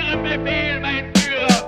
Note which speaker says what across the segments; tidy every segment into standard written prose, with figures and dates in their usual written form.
Speaker 1: Ihrem Befehl, mein Führer!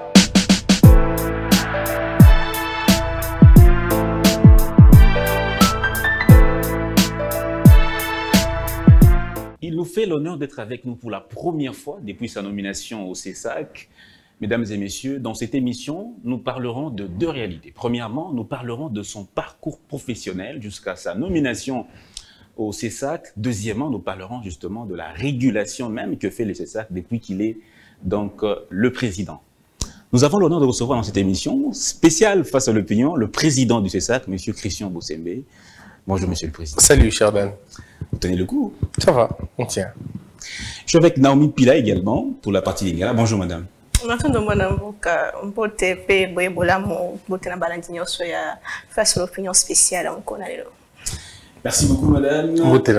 Speaker 2: Il nous fait l'honneur d'être avec nous pour la première fois depuis sa nomination au CESAC. Mesdames et messieurs, dans cette émission, nous parlerons de deux réalités. Premièrement, nous parlerons de son parcours professionnel jusqu'à sa nomination au CESAC. Deuxièmement, nous parlerons justement de la régulation même que fait le CESAC depuis qu'il est donc le président. Nous avons l'honneur de recevoir dans cette émission spéciale face à l'opinion le président du CESAC, M. Christian Bossembe. Bonjour, Monsieur le Président.
Speaker 3: Salut, cher Dan.
Speaker 2: Vous tenez le coup?
Speaker 3: Ça va, on tient.
Speaker 2: Je suis avec Naomi Pila également pour la partie Lingala. Bonjour, madame.
Speaker 4: Face à l'opinion spéciale.
Speaker 2: Merci beaucoup, madame.
Speaker 3: Votez,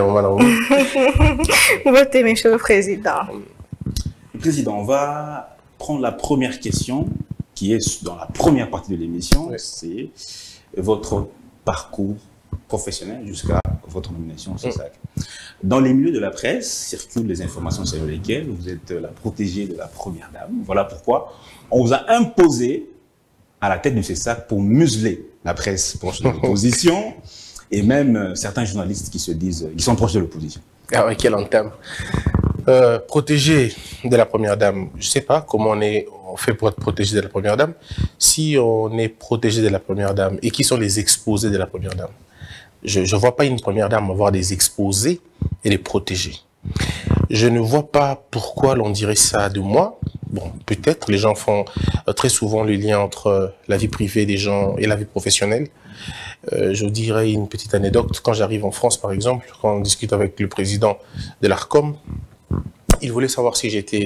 Speaker 4: Monsieur le Président.
Speaker 2: Président, on va prendre la première question qui est dans la première partie de l'émission. Oui. C'est votre parcours professionnel jusqu'à votre nomination au CESAC. Dans les milieux de la presse circulent les informations selon lesquelles vous êtes la protégée de la première dame. Voilà pourquoi on vous a imposé à la tête du CESAC pour museler la presse proche de l'opposition et même certains journalistes qui se disent, qui sont proches de l'opposition.
Speaker 3: Ah ouais, quel entame. Protégé de la première dame, je ne sais pas comment on fait pour être protégé de la première dame. Si on est protégé de la première dame, et qui sont les exposés de la première dame? Je ne vois pas une première dame avoir des exposés et les protéger. Je ne vois pas pourquoi l'on dirait ça de moi. Bon, peut-être, les gens font très souvent le lien entre la vie privée des gens et la vie professionnelle. Je vous dirais une petite anecdote. Quand j'arrive en France, par exemple, quand on discute avec le président de l'ARCOM, il voulait savoir si j'étais,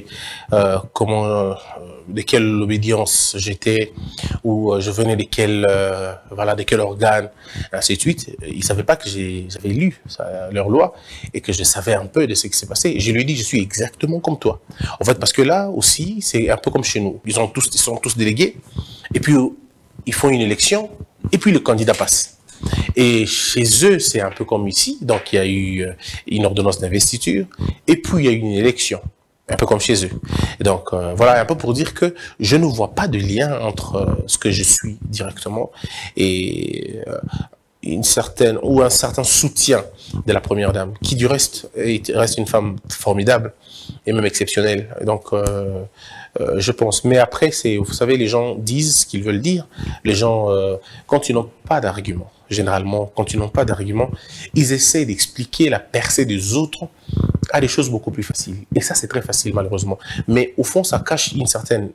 Speaker 3: de quelle obédience j'étais, ou je venais de quel organe, ainsi de suite. Il ne savait pas que j'avais lu leur loi et que je savais un peu de ce qui s'est passé. Et je lui ai dit, je suis exactement comme toi. En fait, parce que là aussi, c'est un peu comme chez nous. Ils sont tous délégués, et puis ils font une élection, et puis le candidat passe. Et chez eux, c'est un peu comme ici. Donc, il y a eu une ordonnance d'investiture et puis il y a eu une élection, un peu comme chez eux. Et donc, voilà un peu pour dire que je ne vois pas de lien entre ce que je suis directement et un certain soutien de la première dame, qui du reste reste une femme formidable et même exceptionnelle. Donc, je pense. Mais après, vous savez, les gens disent ce qu'ils veulent dire. Les gens, quand ils n'ont pas d'argument, généralement, quand ils n'ont pas d'argument, ils essaient d'expliquer la percée des autres à des choses beaucoup plus faciles. Et ça, c'est très facile, malheureusement. Mais au fond, ça cache une certaine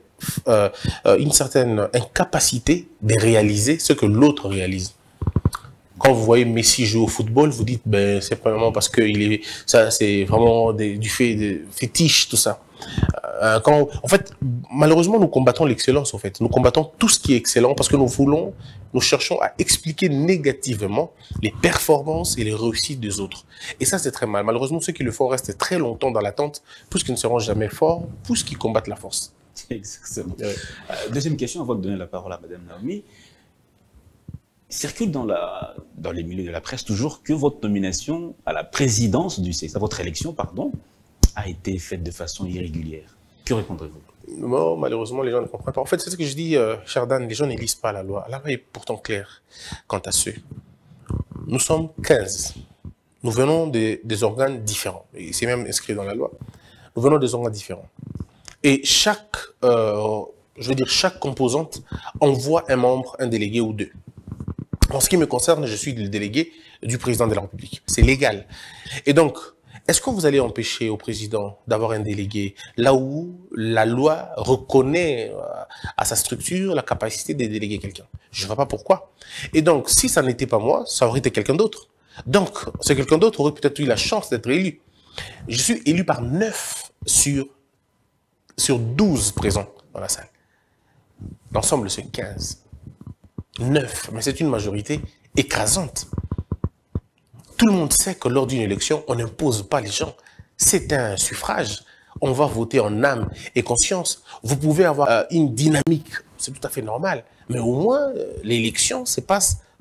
Speaker 3: incapacité de réaliser ce que l'autre réalise. Quand vous voyez Messi jouer au football, vous dites, ben, c'est probablement parce que ça, c'est vraiment du fait de fétiche, tout ça. En fait, malheureusement, nous combattons l'excellence, en fait. Nous combattons tout ce qui est excellent parce que nous cherchons à expliquer négativement les performances et les réussites des autres. Et ça, c'est très mal. Malheureusement, ceux qui le font restent très longtemps dans l'attente, puisqu'ils ne seront jamais forts, puisqu'ils combattent la force.
Speaker 2: Exactement. Deuxième question, avant de donner la parole à Madame Naomi. Il circule dans les milieux de la presse toujours que votre nomination à la présidence du CESAC, votre élection, pardon, a été faite de façon irrégulière. Que répondrez-vous?
Speaker 3: Non, malheureusement, les gens ne comprennent pas. En fait, c'est ce que je dis, cher Dan, les gens ne lisent pas la loi. La loi est pourtant claire quant à ceux. Nous sommes 15. Nous venons des organes différents. Et c'est même inscrit dans la loi. Nous venons des organes différents. Et chaque composante envoie un membre, un délégué ou deux. En ce qui me concerne, je suis le délégué du président de la République. C'est légal. Et donc, est-ce que vous allez empêcher au président d'avoir un délégué là où la loi reconnaît à sa structure la capacité de déléguer quelqu'un? Je ne vois pas pourquoi. Et donc, si ça n'était pas moi, ça aurait été quelqu'un d'autre. Donc, ce quelqu'un d'autre aurait peut-être eu la chance d'être élu. Je suis élu par 9 sur 12 présents dans la salle. L'ensemble, c'est 15. 9, mais c'est une majorité écrasante. Tout le monde sait que lors d'une élection, on n'impose pas les gens. C'est un suffrage. On va voter en âme et conscience. Vous pouvez avoir une dynamique, c'est tout à fait normal. Mais au moins, l'élection se passe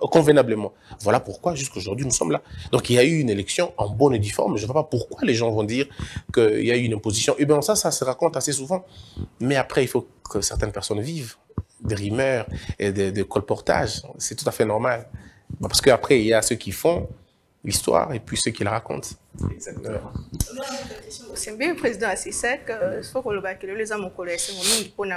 Speaker 3: convenablement. Voilà pourquoi jusqu'aujourd'hui nous sommes là. Donc il y a eu une élection en bonne et due forme. Je ne vois pas pourquoi les gens vont dire qu'il y a eu une imposition. Et bien ça se raconte assez souvent. Mais après, il faut que certaines personnes vivent des rumeurs et des colportages. C'est tout à fait normal. Parce qu'après, il y a ceux qui font l'histoire et puis ceux qui la racontent.
Speaker 2: Exactement.
Speaker 4: C'est bien le président à CISEC, il faut que les hommes connaissent mon nom pour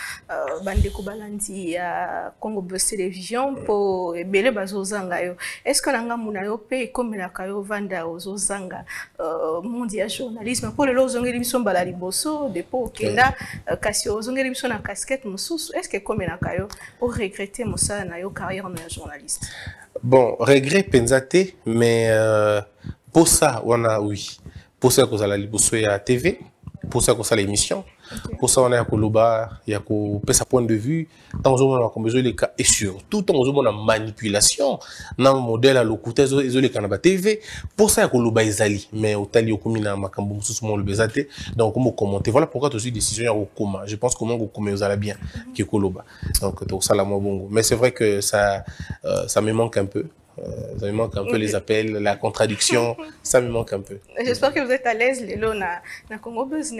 Speaker 4: bandeko balandi à Congo Buzz Télévision pour belé bazozanga yo. Est-ce que nanga munayo pe comme la kayo vanda ozozanga mondia journalisme pour le lozongeli biso mbala liboso depo kenda kasi ozongeli biso na casquette mususu est-ce que comme la kayo au regretter mosala na yo carrière na journaliste?
Speaker 3: Bon, regret penzate, mais pour ça, on a oui. Pour ça, qu'on a la liboso à TV, pour ça, qu'on a l'émission, pour ça, on a Koloba, il y a sa point de vue, dans on a besoin des cas, et surtout, on a manipulation, dans le modèle à l'occulté, les canaux TV, pour ça, Koloba Ezali, mais au tali, au commun, Makambo, souvent le Bezate, donc, comment commenter, voilà pourquoi tu as eu décision au coma. Je pense que mon commun aux bien, qui est Koloba. Donc, tout ça, la bongo. Mais c'est vrai que ça me manque un peu. Ça me manque un peu les appels, la contradiction, ça me manque un peu.
Speaker 4: J'espère que vous êtes à l'aise, Lélo, na Congo Buzz,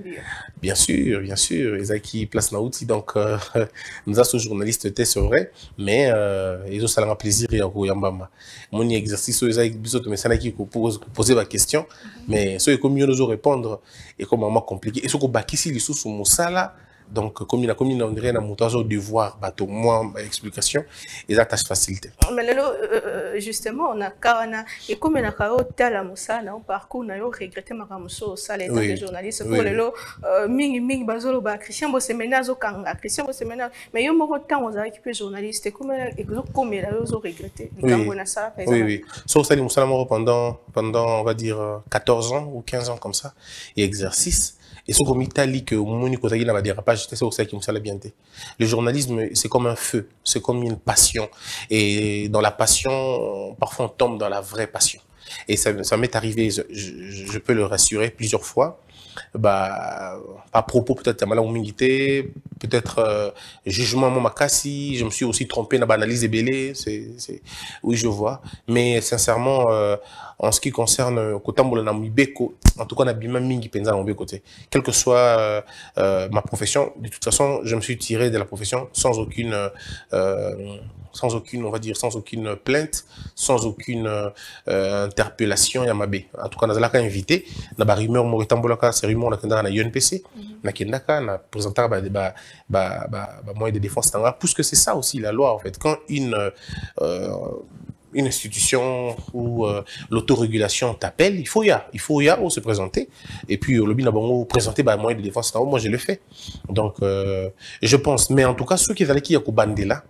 Speaker 3: bien sûr, Ezaki place na outil, donc nous avons ce journaliste, c'est vrai, mais ils ont ça un plaisir et yambama. Mon exercice, Ezaki bisoto mais ça qui poser ma question, mais ceux comme mieux nous répondre et comme vraiment compliqué. Et ce qu'on bâtit ici les sous sur mon sala. Donc, comme on dirait, on a montage au devoir, bateau, moins explication, et ça tâche facilité.
Speaker 4: Mais là, justement, on a Karana, et comme on a Kao Tala Moussa, on parcours, on a regretté Maramuso, ça, l'état des journalistes, pour le lot, Ming Bazolo, Christian Bossemena, Zokanga, Christian Bossemena, mais il y a beaucoup de temps, on a équipé journalistes, et comme il a regretté,
Speaker 3: oui. Sauf ça, Moussa pendant, on va dire, 14 ans ou 15 ans comme ça, et exercice. Et ce comme Italie, que Moni Kotagi n'a pas dérapage, c'est ça qui me semble bien. Le journalisme, c'est comme un feu, c'est comme une passion. Et dans la passion, parfois on tombe dans la vraie passion. Et ça m'est arrivé, je peux le rassurer plusieurs fois. Bah, à propos peut-être de malhumilité, peut-être jugement mon makasi, je me suis aussi trompé dans l'analyseébélée, oui je vois, mais sincèrement en ce qui concerne Kotambola na Mibeko, en tout cas on a bien mingi penza na côté, quelle que soit ma profession, de toute façon je me suis tiré de la profession sans aucune on va dire, sans aucune plainte, sans aucune interpellation, Yamabé. En tout cas, on a invité, on a rumeur, Moritambolaka, c'est rumeur, on a UNPC, on a présenté moyen de défense, puisque c'est ça aussi la loi, en fait. Quand une institution ou l'autorégulation t'appelle, il faut se présenter. Et puis, le bin a présenter moyen de défense, moi je le fais. Donc, je pense, mais en tout cas, ceux qui allaient qui bandé là,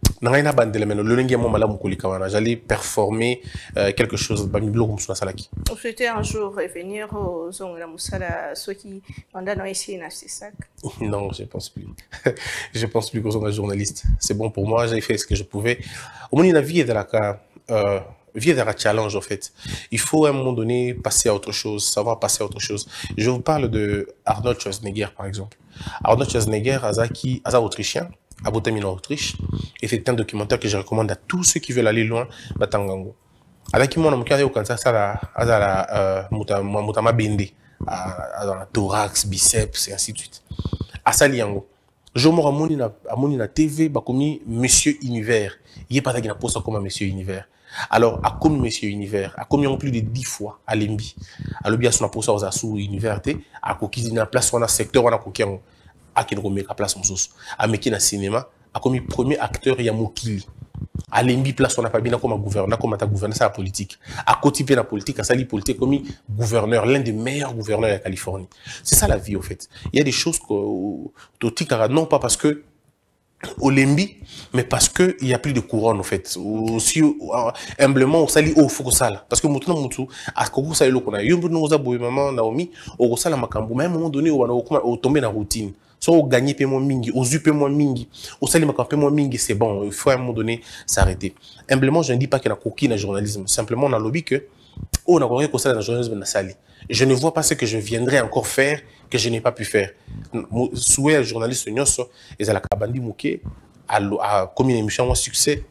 Speaker 3: j'allais performer quelque chose.
Speaker 4: Vous souhaitez un jour revenir aux ceux qui ont ici na CISEC?
Speaker 3: Non, je pense plus. Je pense plus qu'aux journalistes. C'est bon pour moi, j'ai fait ce que je pouvais. Au moins, la vie est de la challenge en fait. Il faut à un moment donné passer à autre chose, savoir passer à autre chose. Je vous parle de Arnold Schwarzenegger par exemple. Arnold Schwarzenegger, autrichien, à Botamine en Autriche, et c'est un documentaire que je recommande à tous ceux qui veulent aller loin, Batangango. Avec qui moi on a au cancer ça la mutama bende dans la thorax, biceps et ainsi de suite. À Saliango. Je me ramène à la TV, bakomi Monsieur Univers. Il est pas qui n'a pas ça comme Monsieur Univers. Alors, à comme Monsieur Univers, à combien plus de 10 fois à l'Embi, à l'obia son apôtre aux assous Univers, à coquille na place on a secteur on a coquille à qui remet à place moussous à meki na cinéma a comme premier acteur Yamokili à l'embi place on a pas bien comme gouverneur comme ta gouverneur ça la politique à côté de la politique à sali politique comme gouverneur l'un des meilleurs gouverneurs de la Californie. C'est ça la vie au fait. Il y a des choses que non pas parce que au lembi mais parce que il y a plus de couronne en fait aussi humblement au sali au faut ça parce que mutu à ko ça le kona yombo no za boy maman Naomi au sala makambo mais à un moment donné on tomber dans routine. Soit au gagner paiement mingi, au zu paiement mingi, au sali paiement mingi, c'est bon, il faut à un moment donné s'arrêter. Humblement, je ne dis pas qu'il y a coquille dans le journalisme, simplement on a lobby que, on a rien que ça dans le journalisme dans sali. Je ne vois pas ce que je viendrai encore faire que je n'ai pas pu faire. Souhait à journaliste Nyoso, et à la Kabandi Mouké, à comme une émission, un succès,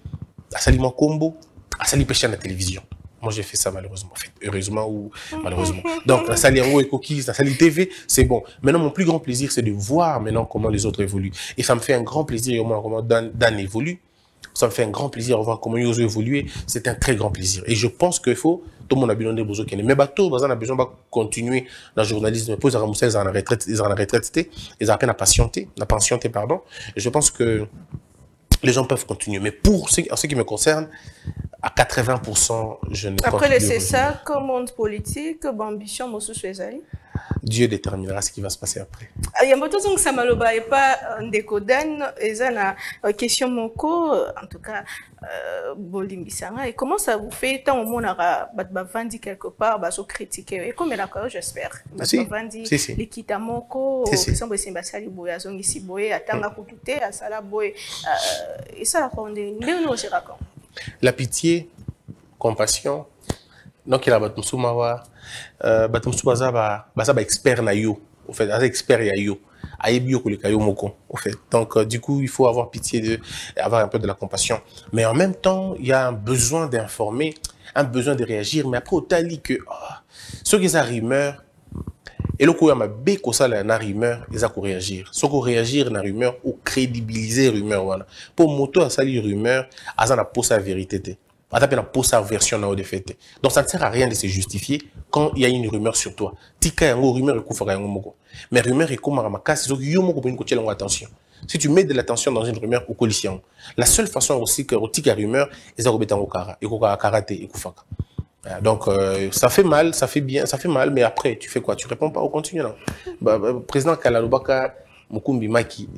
Speaker 3: Asali mon combo, Asali pêche à la télévision. Moi, j'ai fait ça malheureusement. En fait, heureusement ou malheureusement. Donc, la salle Yango et Cookies, la salle TV, c'est bon. Maintenant, mon plus grand plaisir, c'est de voir maintenant comment les autres évoluent. Et ça me fait un grand plaisir au moins comment Dan évolue. Ça me fait un grand plaisir de voir comment ils ont évolué. C'est un très grand plaisir. Et je pense qu'il faut, tout le monde a besoin de besoin. Mais bateau, on a besoin de continuer dans le journalisme. Pour les Ramoussais, ils ont en retraite, ils ont à peine à patienter, pardon. Et je pense que les gens peuvent continuer. Mais pour ce qui me concerne, à 80%, je ne
Speaker 4: après le CESA, comme monde politique, ambition, Mossou Suezali.
Speaker 3: Dieu déterminera ce qui va se passer après.
Speaker 4: Il y a un peu de temps que ça m'a et pas un décoden, et ça n'a question moko, en tout cas, Bolimbisanga. Et comment ça vous fait tant au monde à vendre quelque part, à se critiquer? Et comme il a quoi, j'espère.
Speaker 3: Si.
Speaker 4: L'équita moko, qui sont des symboles boy, à son ici boy, à tanga koutoute, à sala boy, et ça la fondé. Nous aussi raconte.
Speaker 3: La pitié, compassion. Donc il a battu mawa, battu baza ba expert na yo, au fait, expert ya yo, aibio ko le kayo moko, au fait. Donc du coup il faut avoir pitié avoir un peu de la compassion, mais en même temps il y a un besoin d'informer, un besoin de réagir, mais après au tali que ceux qui ont rumeur et le coup ma beko ça na rumeur ils a ko réagir, ceux qui réagir na rumeur ou crédibiliser rumeur voilà. Pour moto à sali rumeur, azana pour sa vérité. Pour sa version de fait. Donc ça ne sert à rien de se justifier quand il y a une rumeur sur toi. Tika yango rumeur mais rumeur est comme attention. Si tu mets de l'attention dans une rumeur ou collision, la seule façon aussi que tika rumeur est de karaté. Donc ça fait mal, ça fait bien, ça fait mal, mais après tu fais quoi? Tu réponds pas au continue. Président Kalalobaka Mukumbi Maki.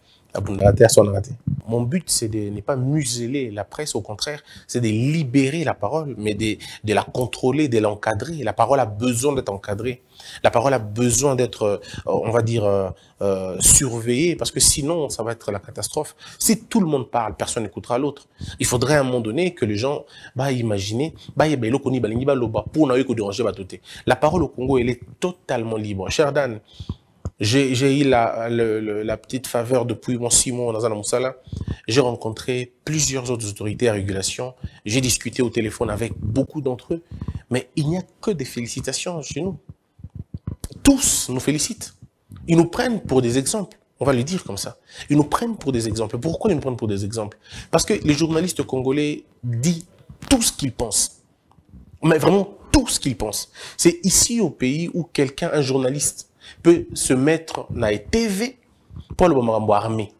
Speaker 3: Mon but, c'est de ne pas museler la presse, au contraire, c'est de libérer la parole, mais de la contrôler, de l'encadrer. La parole a besoin d'être encadrée. La parole a besoin d'être, on va dire, surveillée, parce que sinon, ça va être la catastrophe. Si tout le monde parle, personne n'écoutera l'autre. Il faudrait à un moment donné que les gens, imaginer, la parole au Congo, elle est totalement libre. Cher Dan, j'ai eu la petite faveur depuis mon 6 mois dans un Moussala. J'ai rencontré plusieurs autres autorités à régulation. J'ai discuté au téléphone avec beaucoup d'entre eux. Mais il n'y a que des félicitations chez nous. Tous nous félicitent. Ils nous prennent pour des exemples. On va le dire comme ça. Ils nous prennent pour des exemples. Pourquoi ils nous prennent pour des exemples? Parce que les journalistes congolais disent tout ce qu'ils pensent. Mais vraiment tout ce qu'ils pensent. C'est ici au pays où quelqu'un, un journaliste, peut se mettre dans la TV pour le moment armé.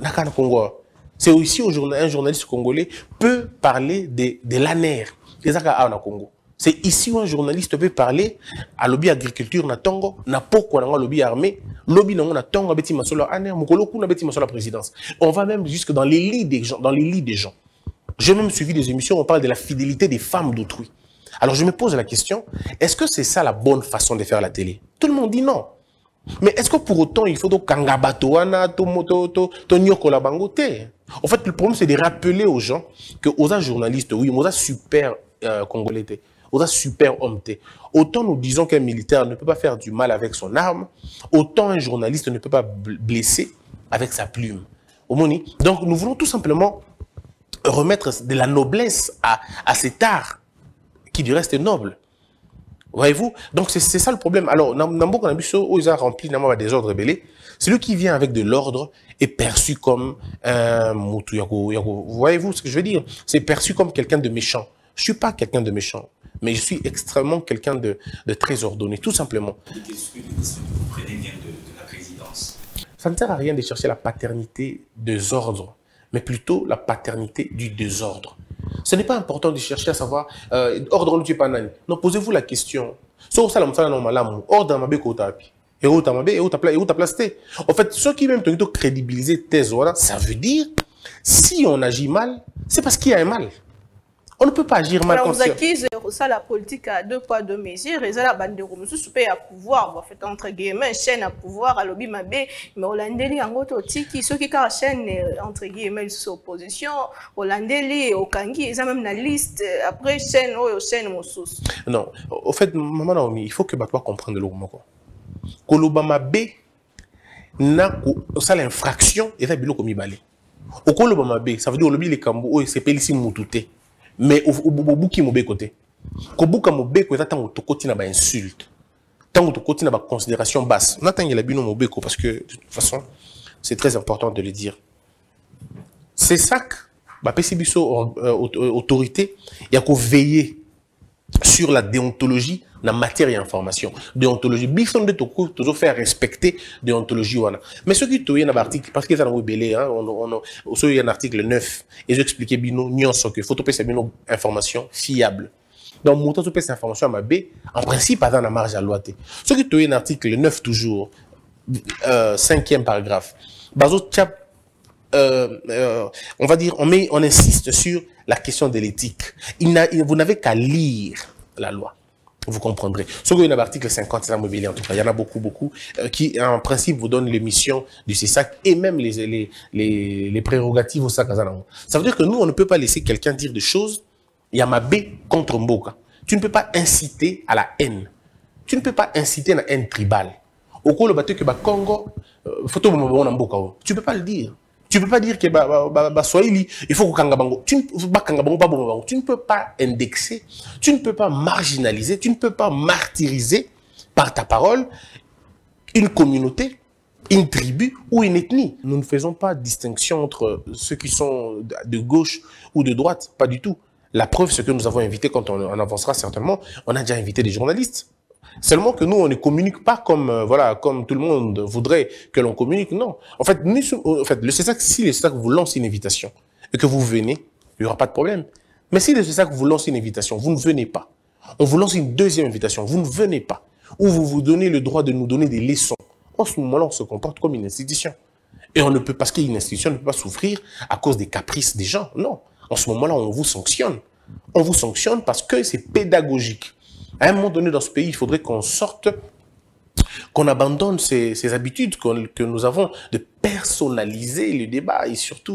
Speaker 3: C'est aussi un journaliste congolais peut parler de l'ANER, des AKA au Congo. C'est ici où un journaliste peut parler à lobby agriculture na Tongo, na poko na lobby armé, lobby na Tongo beti masolo ANER, mukoloku na beti masolo la présidence. On va même jusque dans les lits des gens, J'ai même suivi des émissions où on parle de la fidélité des femmes d'autrui. Alors je me pose la question, est-ce que c'est ça la bonne façon de faire la télé? Tout le monde dit non. Mais est-ce que pour autant, il faut kangabatoana, nyoko la bangote? En fait, le problème, c'est de rappeler aux gens que aux journalistes, oui, aux super congolais, aux super hommes. Autant nous disons qu'un militaire ne peut pas faire du mal avec son arme, autant un journaliste ne peut pas blesser avec sa plume. Donc, nous voulons tout simplement remettre de la noblesse à cet art qui du reste est noble. Voyez-vous? Donc c'est ça le problème. Alors, Nambo Kanabiso, ils ont rempli des ordres rebellés. Celui qui vient avec de l'ordre est perçu comme un Moutou Yako. Voyez-vous ce que je veux dire? C'est perçu comme quelqu'un de méchant. Je suis pas quelqu'un de méchant, mais je suis extrêmement quelqu'un de très ordonné, tout simplement.
Speaker 2: Qu'est-ce que vous prenez bien de la présidence?
Speaker 3: Ça ne sert à rien de chercher la paternité des ordres, mais plutôt la paternité du désordre. Ce n'est pas important de chercher à savoir ordre ne tue pas nani. Non, posez-vous la question. Sauf ça, ordre ma bécotapi. Et où ta place? En fait, ceux qui même ont crédibilisé thèse, voilà, ça veut dire si on agit mal, c'est parce qu'il y a un mal. On ne peut pas agir mal.
Speaker 4: Alors, vous accusez ça la politique à 2 poids 2 mesures, et ça la bande de Romusou super à pouvoir, en fait, entre guillemets, chaîne à pouvoir, à lobby mabé, mais Hollandais en gros tiki, ceux qui ont chaîne entre guillemets sous opposition, Hollandais au Kangi, ils ont même la liste après chaîne Moussous.
Speaker 3: Non, au fait, maman Naomi, il faut que Batwa comprenne le mot. Koloba mabé n'a ça l'infraction et ça bilo comme balé. Au colo bamabe, ça veut dire que les cambo, c'est pas ici moutouté. Mais au bout qui m'a côté. Quand bouka m'a béco, ça tant que tu n'as pas insulte. Tant que tu n'as pas considération basse. On attend qu'il y a la bino m'a parce que, de toute façon, c'est très important de le dire. C'est ça que, bah, PCBISO, autorité, il y a qu'à veiller sur la déontologie, la matière et information. Déontologie, bison de toko, toujours faire respecter déontologie. Mais ce qui est un article, parce que ça n'a belé, hein, il y a un article 9, et j'expliquais bino, nuance, que faut topé bino information fiable. Donc, mon temps topé cette information à ma B, en principe, pas dans la marge à loi. Ce qui est un article 9 toujours, 5e paragraphe. Bazo tchap, on va dire, on insiste sur la question de l'éthique. Vous n'avez qu'à lire la loi. Vous comprendrez. Sauf qu'il y a l'article 50, c'est la mobilité en tout cas. Il y en a beaucoup, qui en principe vous donnent les missions du CESAC et même les prérogatives au SAC. Ça veut dire que nous, on ne peut pas laisser quelqu'un dire des choses. Il y a ma B contre Mboka. Tu ne peux pas inciter à la haine. Tu ne peux pas inciter à la haine tribale. Au cours le bateau que Congo, photo Mboka. Tu ne peux pas le dire. Tu ne peux pas dire que Swahili, il faut que Kangabango. Tu ne peux pas indexer, tu ne peux pas marginaliser, tu ne peux pas martyriser par ta parole une communauté, une tribu ou une ethnie. Nous ne faisons pas de distinction entre ceux qui sont de gauche ou de droite, pas du tout. La preuve, c'est que nous avons invité, quand on avancera certainement, on a déjà invité des journalistes. Seulement que nous, on ne communique pas comme, voilà, comme tout le monde voudrait que l'on communique. Non. En fait, le CESAC, si le CESAC vous lance une invitation et que vous venez, il n'y aura pas de problème. Mais si le CESAC vous lance une invitation, vous ne venez pas. On vous lance une deuxième invitation, vous ne venez pas. Ou vous vous donnez le droit de nous donner des leçons. En ce moment-là, on se comporte comme une institution. Et on ne peut, parce qu'une institution ne peut pas souffrir à cause des caprices des gens. Non. En ce moment-là, on vous sanctionne. On vous sanctionne parce que c'est pédagogique. À un moment donné, dans ce pays, il faudrait qu'on sorte, qu'on abandonne ces habitudes que nous avons de personnaliser le débat et surtout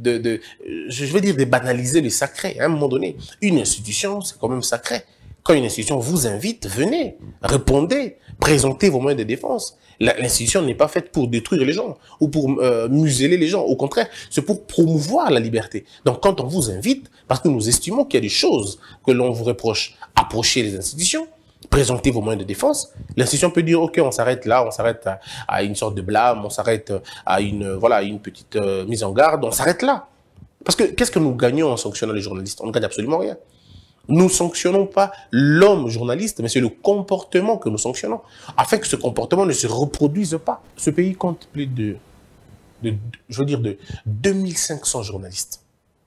Speaker 3: je veux dire, de banaliser le sacré. À un moment donné, une institution, c'est quand même sacré. Quand une institution vous invite, venez, répondez, présentez vos moyens de défense. L'institution n'est pas faite pour détruire les gens ou pour museler les gens. Au contraire, c'est pour promouvoir la liberté. Donc, quand on vous invite, parce que nous estimons qu'il y a des choses que l'on vous reproche, approchez les institutions, présentez vos moyens de défense. L'institution peut dire, OK, on s'arrête là, on s'arrête à une sorte de blâme, on s'arrête à une petite mise en garde, on s'arrête là. Parce que qu'est-ce que nous gagnons en sanctionnant les journalistes? On ne gagne absolument rien. Nous ne sanctionnons pas l'homme journaliste, mais c'est le comportement que nous sanctionnons, afin que ce comportement ne se reproduise pas. Ce pays compte plus de 2500 journalistes.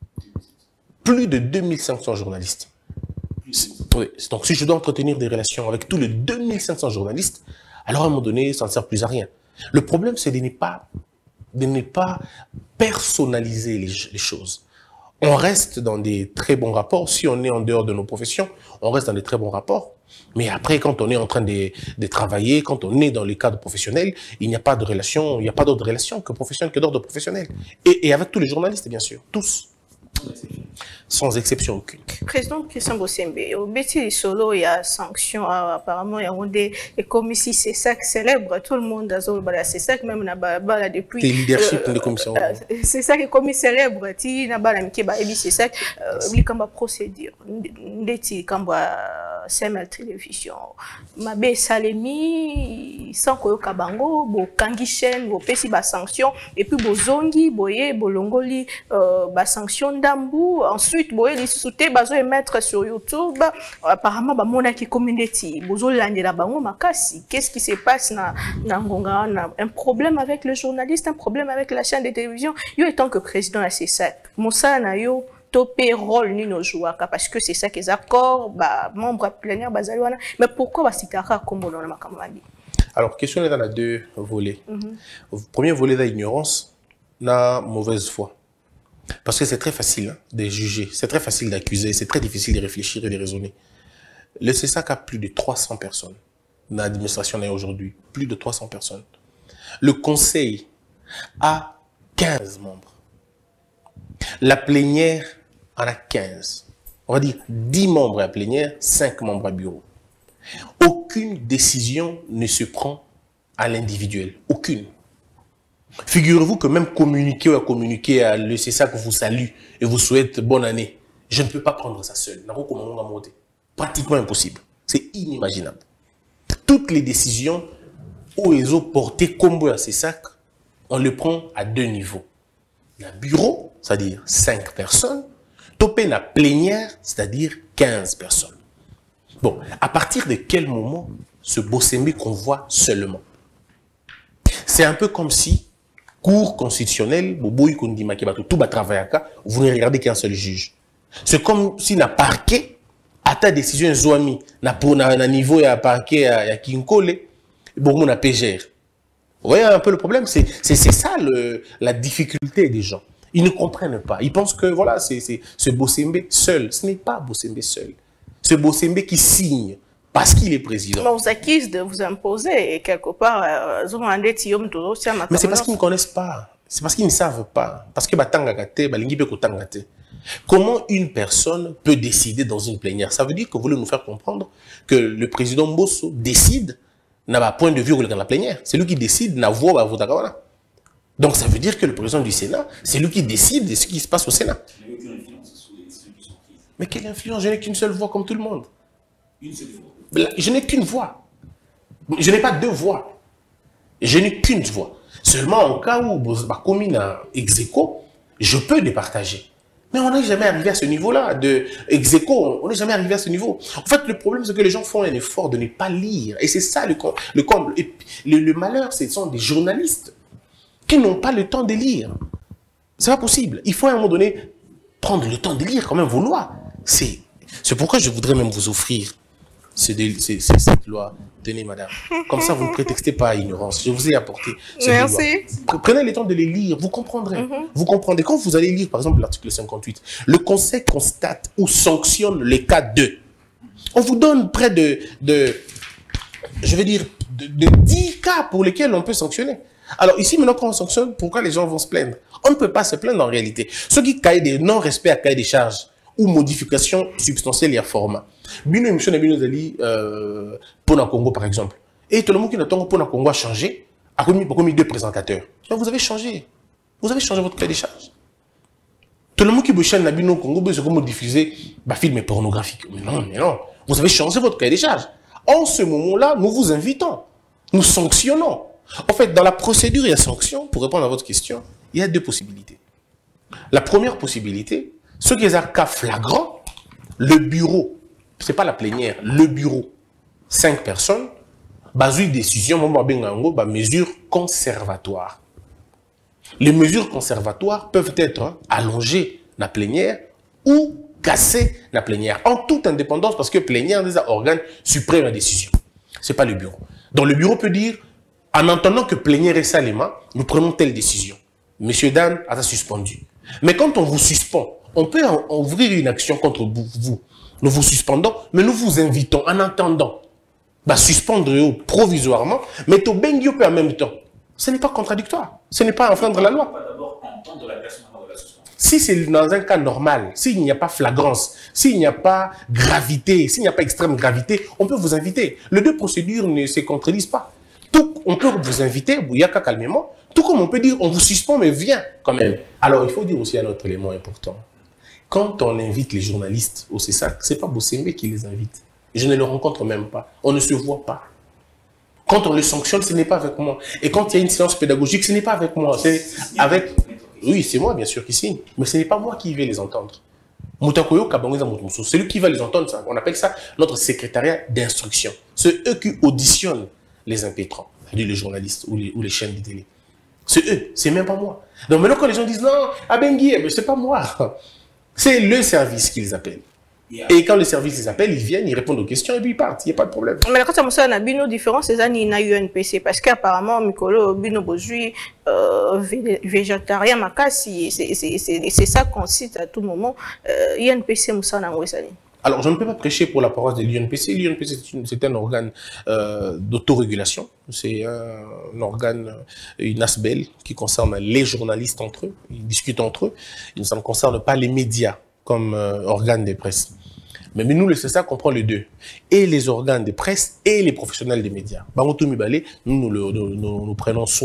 Speaker 3: Plus de 2500 journalistes. Oui. Donc si je dois entretenir des relations avec tous les 2500 journalistes, alors à un moment donné, ça ne sert plus à rien. Le problème, c'est de ne pas personnaliser les choses. On reste dans des très bons rapports. Si on est en dehors de nos professions, on reste dans des très bons rapports. Mais après, quand on est en train de travailler, quand on est dans les cadres professionnels, il n'y a pas de relation, il n'y a pas d'autre relation que professionnelle, que d'ordre professionnel. Et avec tous les journalistes, bien sûr. Tous. Sans exception aucune.
Speaker 4: Président Christian Bosembe, au Betty Solo, il y a sanction, apparemment, il y a des commissions CESAC célèbre, tout le monde a dit CESAC, même na depuis.
Speaker 3: Les leadership de commission.
Speaker 4: C'est ça qui est commis célèbre, ti na bala mkiba ebi CESAC, li kamba procédure, ndeti kamba CML télévision, mabe salemi, sans koyo kabango, bo kangi chaîne, bo pesi ba sanction, et puis bo zongi, boye, bo longoli, ba sanction d'ambu, ensuite boye les souté bazo émettre sur YouTube, apparemment ba mona ki community, bozo landela bango makasi. Qu'est-ce qui se passe na ngonga, na un problème avec le journaliste, un problème avec la chaîne de télévision. Yo étant que président à CESAC, Moussa na yo topé rôle ni nos joueurs parce que c'est ça qu'ils accords, bah membre plénière bazalouana. Mais pourquoi ba sitara comme dans la makamadi?
Speaker 3: Alors question est dans la deux volets. Premier volet d'ignorance, la mauvaise foi. Parce que c'est très facile hein, de juger, c'est très facile d'accuser, c'est très difficile de réfléchir et de raisonner. Le CESAC a plus de 300 personnes. L'administration est aujourd'hui plus de 300 personnes. Le conseil a 15 membres. La plénière en a 15. On va dire 10 membres à plénière, 5 membres à bureau. Aucune décision ne se prend à l'individuel. Aucune. Figurez-vous que même communiquer à le CESAC vous salue et vous souhaite bonne année. Je ne peux pas prendre ça seul. Pratiquement impossible. C'est inimaginable. Toutes les décisions où ils ont porté combo à CESAC, on le prend à 2 niveaux. Le bureau, c'est-à-dire 5 personnes, topé la plénière, c'est-à-dire 15 personnes. Bon, à partir de quel moment ce Bossembe qu'on voit seulement? C'est un peu comme si, cour constitutionnelle, vous ne regardez qu'un seul juge. C'est comme si na parquet, à ta décision, Zouami, na niveau à parquet à Kinkole, bon, na PGR. Vous voyez un peu le problème? C'est ça la difficulté des gens. Ils ne comprennent pas. Ils pensent que voilà, c'est ce Bossembe seul. Ce n'est pas Bossembe seul. Ce Bossembe qui signe parce qu'il est président.
Speaker 4: On vous accuse de vous imposer et quelque part,
Speaker 3: mais c'est parce qu'ils ne connaissent pas. C'est parce qu'ils ne savent pas. Parce que comment une personne peut décider dans une plénière? Ça veut dire que vous voulez nous faire comprendre que le président Mbosso décide, n'a pas point de vue dans la plénière. C'est lui qui décide, n'a voix. Donc ça veut dire que le président du Sénat, c'est lui qui décide de ce qui se passe au Sénat. Mais quelle influence? Je n'ai qu'une seule voix comme tout le monde.
Speaker 2: Une seule voix.
Speaker 3: Je n'ai qu'une voix. Je n'ai pas 2 voix. Je n'ai qu'une voix. Seulement en cas où ma commune a ex-aequo, je peux départager. Mais on n'est jamais arrivé à ce niveau-là de ex-aequo. On n'est jamais arrivé à ce niveau. En fait, le problème, c'est que les gens font un effort de ne pas lire. Et c'est ça le comble. Et le malheur, ce sont des journalistes qui n'ont pas le temps de lire. C'est pas possible. Il faut à un moment donné prendre le temps de lire quand même vos lois. C'est pourquoi je voudrais même vous offrir cette loi. Tenez, madame. Comme ça, vous ne prétextez pas à ignorance. Je vous ai apporté cette
Speaker 4: Merci.
Speaker 3: loi. Prenez le temps de les lire. Vous comprendrez. Vous comprendrez. Quand vous allez lire, par exemple, l'article 58, le Conseil constate ou sanctionne les cas de. On vous donne près de 10 cas pour lesquels on peut sanctionner. Alors ici, maintenant, quand on sanctionne, pourquoi les gens vont se plaindre? On ne peut pas se plaindre en réalité. Ceux qui caillent des non-respect à cahier des charges ou modification substantielle et à format. Bino émission de Bino Zali pour le Congo, par exemple. Et tout le monde qui n'attend pour le Congo a changé, a commis 2 présentateurs. Donc, vous avez changé. Vous avez changé votre cahier des charges. Tout le monde qui veut changer Bino Congo, vous avez diffusé des films pornographiques. Mais non. Vous avez changé votre cahier des charges. En ce moment-là, nous vous invitons. Nous sanctionnons. En fait, dans la procédure et la sanction, pour répondre à votre question, il y a 2 possibilités. La première possibilité, ceux qui ont un cas flagrant, le bureau, ce n'est pas la plénière, le bureau, 5 personnes, basé décision, mesures conservatoires. Les mesures conservatoires peuvent être allongées dans la plénière ou cassées dans la plénière, en toute indépendance, parce que la plénière est un organe suprême de la décision. Ce n'est pas le bureau. Donc le bureau peut dire, en entendant que plénière est salement, nous prenons telle décision. Monsieur Dan a suspendu. Mais quand on vous suspend, on peut ouvrir une action contre vous. Nous vous suspendons, mais nous vous invitons en attendant. Suspendre provisoirement, mais au bengio en même temps. Ce n'est pas contradictoire. Ce n'est pas enfreindre la loi. Si c'est dans un cas normal, s'il n'y a pas flagrance, s'il n'y a pas gravité, s'il n'y a pas extrême gravité, on peut vous inviter. Les 2 procédures ne se contredisent pas. On peut vous inviter, Bouyaka calmement, tout comme on peut dire, on vous suspend, mais viens quand même. Alors, il faut dire aussi un autre élément important. Quand on invite les journalistes au CESAC, ce n'est pas Bossembe qui les invite. Je ne le rencontre même pas. On ne se voit pas. Quand on le sanctionne, ce n'est pas avec moi. Et quand il y a une séance pédagogique, ce n'est pas avec moi. C'est avec... Oui, c'est moi, bien sûr, qui signe. Mais ce n'est pas moi qui vais les entendre. C'est lui qui va les entendre. Ça. On appelle ça notre secrétariat d'instruction. C'est eux qui auditionnent les impétrants, c'est-à-dire les journalistes ou les chaînes de télé. C'est eux, c'est même pas moi. Donc maintenant, quand les gens disent non, Abengui, c'est pas moi. C'est le service qu'ils appellent. Et quand le service les appelle, ils viennent, ils répondent aux questions et puis ils partent. Il n'y a pas de problème.
Speaker 4: Mais quand ça a une différence, c'est qu'il y a UNPC. Parce qu'apparemment, Mikolo, Bino Bozui, végétarien, Makassi, c'est ça qu'on cite à tout moment. UNPC, Moussa Nangwesani.
Speaker 3: Alors, je ne peux pas prêcher pour la paroisse de l'UNPC. L'UNPC, c'est un organe d'autorégulation. C'est un organe, une ASBEL, qui concerne les journalistes entre eux. Ils discutent entre eux. Ça ne concerne pas les médias comme organe de presse. Mais nous, le CESAC comprend les 2. Et les organes de presse et les professionnels des médias. Nous prenons soin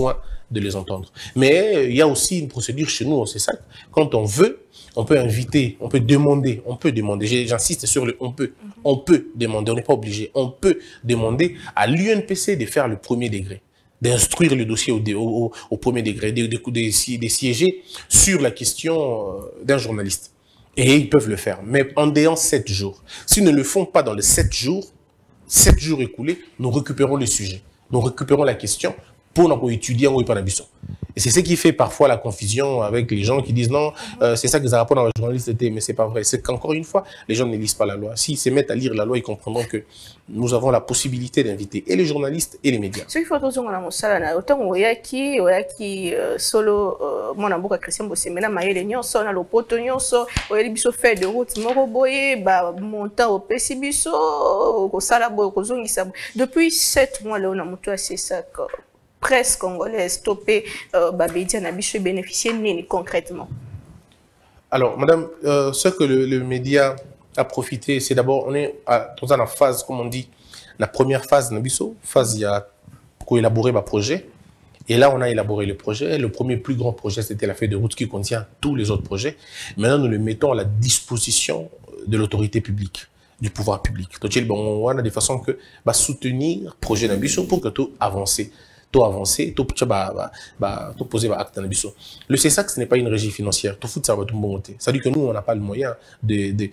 Speaker 3: de les entendre. Mais il y a aussi une procédure chez nous, c'est ça. Quand on veut, on peut inviter, on peut demander, j'insiste sur le on peut demander, on n'est pas obligé, on peut demander à l'UNPC de faire le premier degré, d'instruire le dossier au premier degré, de siéger sur la question d'un journaliste. Et ils peuvent le faire, mais en déant 7 jours. S'ils ne le font pas dans les 7 jours écoulés, nous récupérons le sujet, nous récupérons la question pour nous étudier en Wipanabiso. Et c'est ce qui fait parfois la confusion avec les gens qui disent non, c'est ça que ça rapporte dans la journalistique, mais c'est pas vrai. C'est qu'encore une fois, les gens ne lisent pas la loi. S'ils se mettent à lire la loi, ils comprendront que nous avons la possibilité d'inviter et les journalistes et les médias.
Speaker 4: Ce qu'il faut toujours dans mon salon, autant oyaki solo mon amboka Christian Bosemena maïle nyonso na lopoto nyonso oyeli biso faire de route moko boye ba montant au pesibiso ko sala boye ko zongisa. Depuis 7 mois là on a monté à ça presse congolaise stoppé Babédia n'a bicho bénéficier nini concrètement.
Speaker 3: Alors madame, ce que le média a profité, c'est d'abord on est dans la phase, comme on dit, la première phase nabiso, phase il y a élaboré ma projet. Et là, on a élaboré le projet. Le premier plus grand projet, c'était la feuille de route qui contient tous les autres projets. Maintenant, nous le mettons à la disposition de l'autorité publique, du pouvoir public. Donc, on a des façons que soutenir le projet d'ambition pour que tout avance. Tout avancer, tout poser acte d'ambition. Le CESAC, ce n'est pas une régie financière. Tout fout, ça va tout monter. Ça dit que nous, on n'a pas le moyen de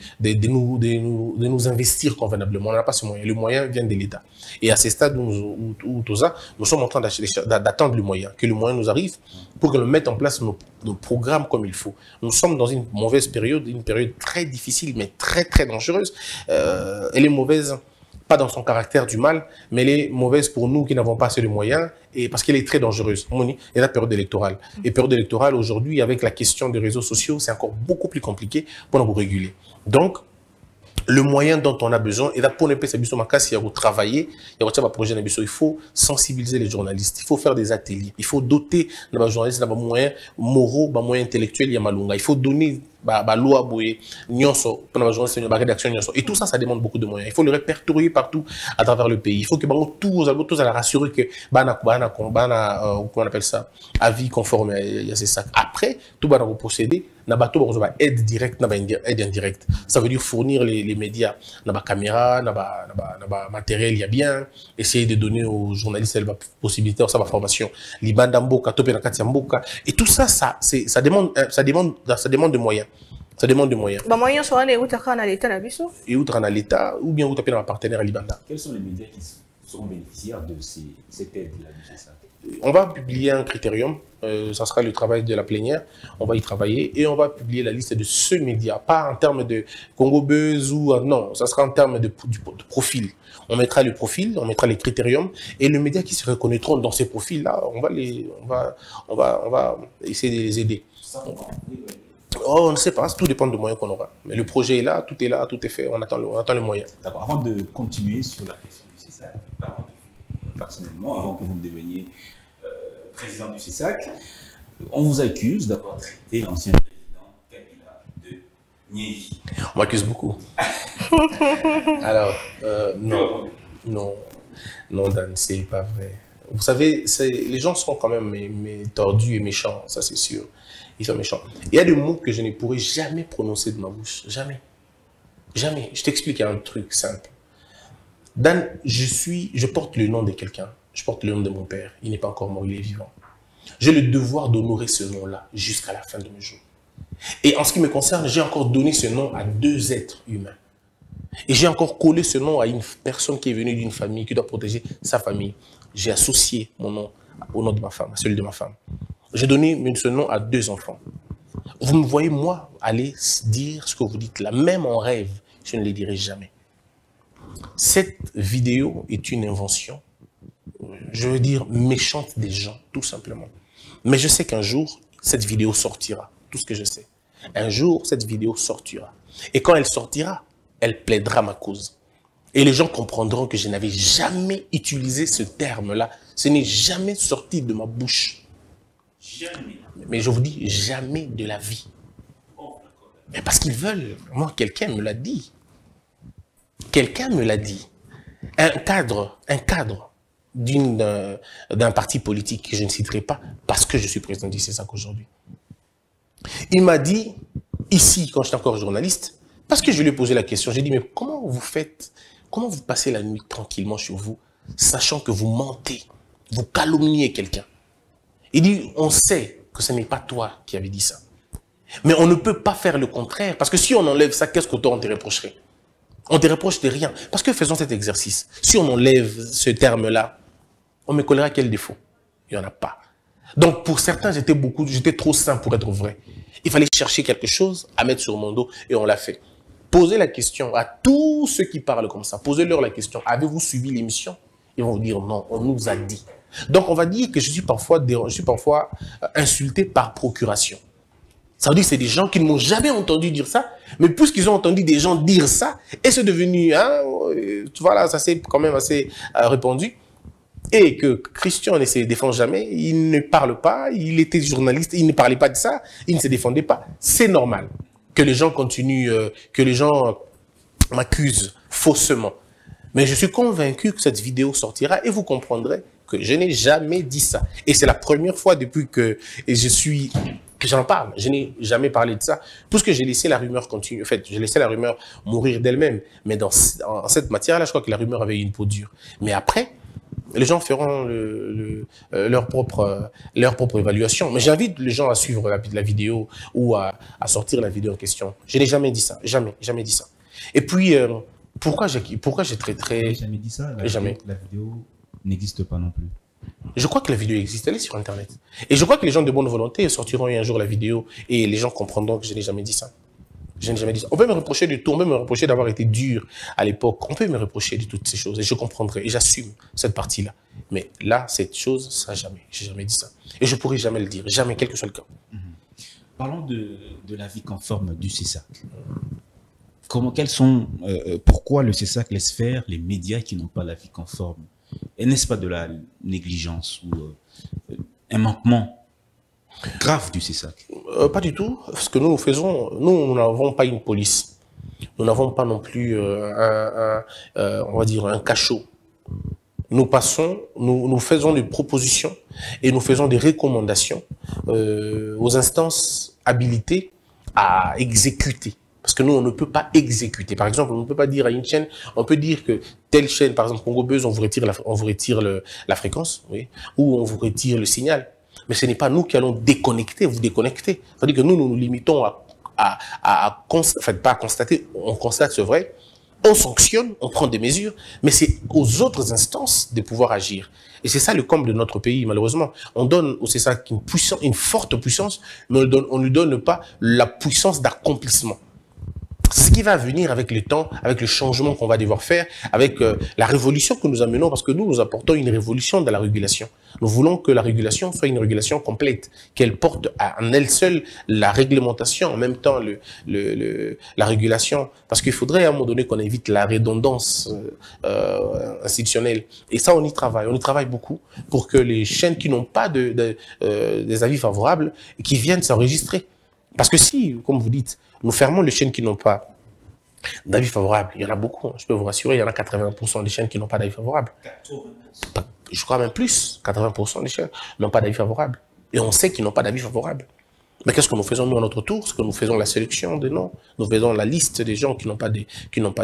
Speaker 3: nous investir convenablement. On n'a pas ce moyen. Le moyen vient de l'État. Et à ce stade où nous sommes en train d'attendre le moyen, que le moyen nous arrive pour que nous mettions en place nos programmes comme il faut. Nous sommes dans une mauvaise période, une période très difficile, mais très, très dangereuse. Elle est mauvaise, pas dans son caractère du mal, mais elle est mauvaise pour nous qui n'avons pas assez de moyens, et parce qu'elle est très dangereuse. Il y a la période électorale. Et période électorale, aujourd'hui, avec la question des réseaux sociaux, c'est encore beaucoup plus compliqué pour nous réguler. Donc, le moyen dont on a besoin, et là, pour ne pas travailler, il faut sensibiliser les journalistes, il faut faire des ateliers, il faut doter les journalistes de moyens moraux, de moyens intellectuels, il faut donner loi boye nyonso pour la journaliste la rédaction nyonso, et tout ça, ça demande beaucoup de moyens. Il faut le répertorier partout à travers le pays. Il faut que tous à la rassurer que comment on appelle ça, avis conforme à ces sacs. Après tout va procéder na bateau aide directe na aide indirecte. Ça veut dire fournir les médias na caméra, na matériel, il y a bien essayer de donner aux journalistes la possibilité de sa formation libanda mboka topé na kati mboka, et tout ça ça demande de moyens. Ça demande de moyens.
Speaker 4: Bah moyens sont allés où t'as à l'État na biso? Et
Speaker 3: où t'as à l'État ou bien où t'as un partenaire à Libanda.
Speaker 2: Quels sont les médias qui seront bénéficiaires de cette aide-là?
Speaker 3: On va publier un critérium, ça sera le travail de la plénière, on va y travailler et on va publier la liste de ce média, pas en termes de Congo Buzz ou non, ça sera en termes de profil. On mettra le profil, on mettra les critériums et les médias qui se reconnaîtront dans ces profils-là, on va essayer de les aider. Oh, on ne sait pas, tout dépend des moyens qu'on aura. Mais le projet est là, tout est fait, on attend le moyen.
Speaker 2: D'accord, avant de continuer sur la question du CESAC, personnellement, avant que vous deveniez président du CESAC, on vous accuse d'avoir traité l'ancien président Kabila de Niéhi.
Speaker 3: On m'accuse beaucoup. Alors, non, Dan, c'est pas vrai. Vous savez, les gens sont quand même tordus et méchants, ça c'est sûr. Ils sont méchants. Il y a des mots que je ne pourrais jamais prononcer de ma bouche. Jamais. Jamais. Je t'explique un truc simple. Dan, je porte le nom de quelqu'un. Je porte le nom de mon père. Il n'est pas encore mort, il est vivant. J'ai le devoir d'honorer ce nom-là jusqu'à la fin de mes jours. Et en ce qui me concerne, j'ai encore donné ce nom à 2 êtres humains. Et j'ai encore collé ce nom à une personne qui est venue d'une famille, qui doit protéger sa famille. J'ai associé mon nom au nom de ma femme, à celui de ma femme. J'ai donné ce nom à 2 enfants. Vous me voyez, moi, aller dire ce que vous dites là, même en rêve, je ne le dirai jamais. Cette vidéo est une invention, je veux dire, méchante des gens, tout simplement. Mais je sais qu'un jour, cette vidéo sortira, tout ce que je sais. Un jour, cette vidéo sortira. Et quand elle sortira, elle plaidera ma cause. Et les gens comprendront que je n'avais jamais utilisé ce terme-là. Ce n'est jamais sorti de ma bouche. Jamais. Mais je vous dis, jamais de la vie. Mais parce qu'ils veulent. Moi, quelqu'un me l'a dit. Quelqu'un me l'a dit. Un cadre d'un parti politique que je ne citerai pas parce que je suis président du CESAC aujourd'hui. Il m'a dit, ici, quand j'étais encore journaliste, parce que je lui ai posé la question, j'ai dit, mais comment vous faites, comment vous passez la nuit tranquillement chez vous, sachant que vous mentez, vous calomniez quelqu'un? Il dit, on sait que ce n'est pas toi qui avais dit ça. Mais on ne peut pas faire le contraire, parce que si on enlève ça, qu'est-ce que toi on te reprocherait? On te reproche de rien. Parce que faisons cet exercice. Si on enlève ce terme-là, on me collera quel défaut? Il n'y en a pas. Donc pour certains, j'étais trop sain pour être vrai. Il fallait chercher quelque chose à mettre sur mon dos et on l'a fait. Posez la question à tous ceux qui parlent comme ça. Posez-leur la question. Avez-vous suivi l'émission? Ils vont vous dire non, on nous a dit. Donc on va dire que je suis parfois insulté par procuration. Ça veut dire que c'est des gens qui ne m'ont jamais entendu dire ça, mais puisqu'ils ont entendu des gens dire ça, et c'est devenu, voilà, ça s'est quand même assez répandu, et que Christian ne se défend jamais, il ne parle pas, il était journaliste, il ne parlait pas de ça, il ne se défendait pas. C'est normal que les gens continuent, que les gens m'accusent faussement. Mais je suis convaincu que cette vidéo sortira et vous comprendrez que je n'ai jamais dit ça. Et c'est la première fois depuis que j'en parle. Je n'ai jamais parlé de ça, puisque j'ai laissé la rumeur continuer. En fait, j'ai laissé la rumeur mourir d'elle-même. Mais en cette matière-là, je crois que la rumeur avait une peau dure. Mais après, les gens feront leur propre évaluation. Mais j'invite les gens à suivre la vidéo ou à sortir la vidéo en question. Je n'ai jamais dit ça. Jamais dit ça. Et puis, pourquoi j'ai traité...
Speaker 5: Jamais dit ça.
Speaker 3: Jamais.
Speaker 5: La vidéo n'existe pas non plus.
Speaker 3: Je crois que la vidéo existe, elle est sur Internet. Et je crois que les gens de bonne volonté sortiront un jour la vidéo et les gens comprendront que je n'ai jamais dit ça. Je n'ai jamais dit ça. On peut me reprocher de tout, on peut me reprocher d'avoir été dur à l'époque, on peut me reprocher de toutes ces choses et je comprendrai et j'assume cette partie-là. Mais là, cette chose, ça jamais. J'ai jamais dit ça. Et je ne pourrai jamais le dire, jamais, quel que soit le cas.
Speaker 5: Parlons de la vie conforme du CESAC. Pourquoi le CESAC laisse faire les médias qui n'ont pas la vie conforme? Et n'est-ce pas de la négligence ou un manquement grave du CESAC?
Speaker 3: Pas du tout. Ce que nous faisons, nous n'avons pas une police. Nous n'avons pas non plus on va dire un cachot. Nous faisons des propositions et nous faisons des recommandations aux instances habilitées à exécuter. Parce que nous, on ne peut pas exécuter. Par exemple, on ne peut pas dire à une chaîne, on peut dire que telle chaîne, par exemple, Congo Buzz, on vous retire la fréquence, oui, ou on vous retire le signal. Mais ce n'est pas nous qui allons déconnecter, vous déconnecter. C'est-à-dire que nous nous limitons pas à constater, on constate, c'est vrai, on sanctionne, on prend des mesures, mais c'est aux autres instances de pouvoir agir. Et c'est ça le comble de notre pays, malheureusement. On donne au CESAC une forte puissance, mais on ne lui donne pas la puissance d'accomplissement. C'est ce qui va venir avec le temps, avec le changement qu'on va devoir faire, avec la révolution que nous amenons, parce que nous apportons une révolution dans la régulation. Nous voulons que la régulation soit une régulation complète, qu'elle porte en elle seule la réglementation, en même temps la régulation, parce qu'il faudrait à un moment donné qu'on évite la redondance institutionnelle. Et ça, on y travaille beaucoup pour que les chaînes qui n'ont pas des avis favorables, qui viennent s'enregistrer. Parce que si, comme vous dites, nous fermons les chaînes qui n'ont pas d'avis favorable, il y en a beaucoup, je peux vous rassurer, il y en a 80% des chaînes qui n'ont pas d'avis favorable. Je crois même plus, 80% des chaînes n'ont pas d'avis favorable. Et on sait qu'ils n'ont pas d'avis favorable. Mais qu'est-ce que nous faisons nous à notre tour? C'est que nous faisons la sélection des noms, nous faisons la liste des gens qui n'ont pas des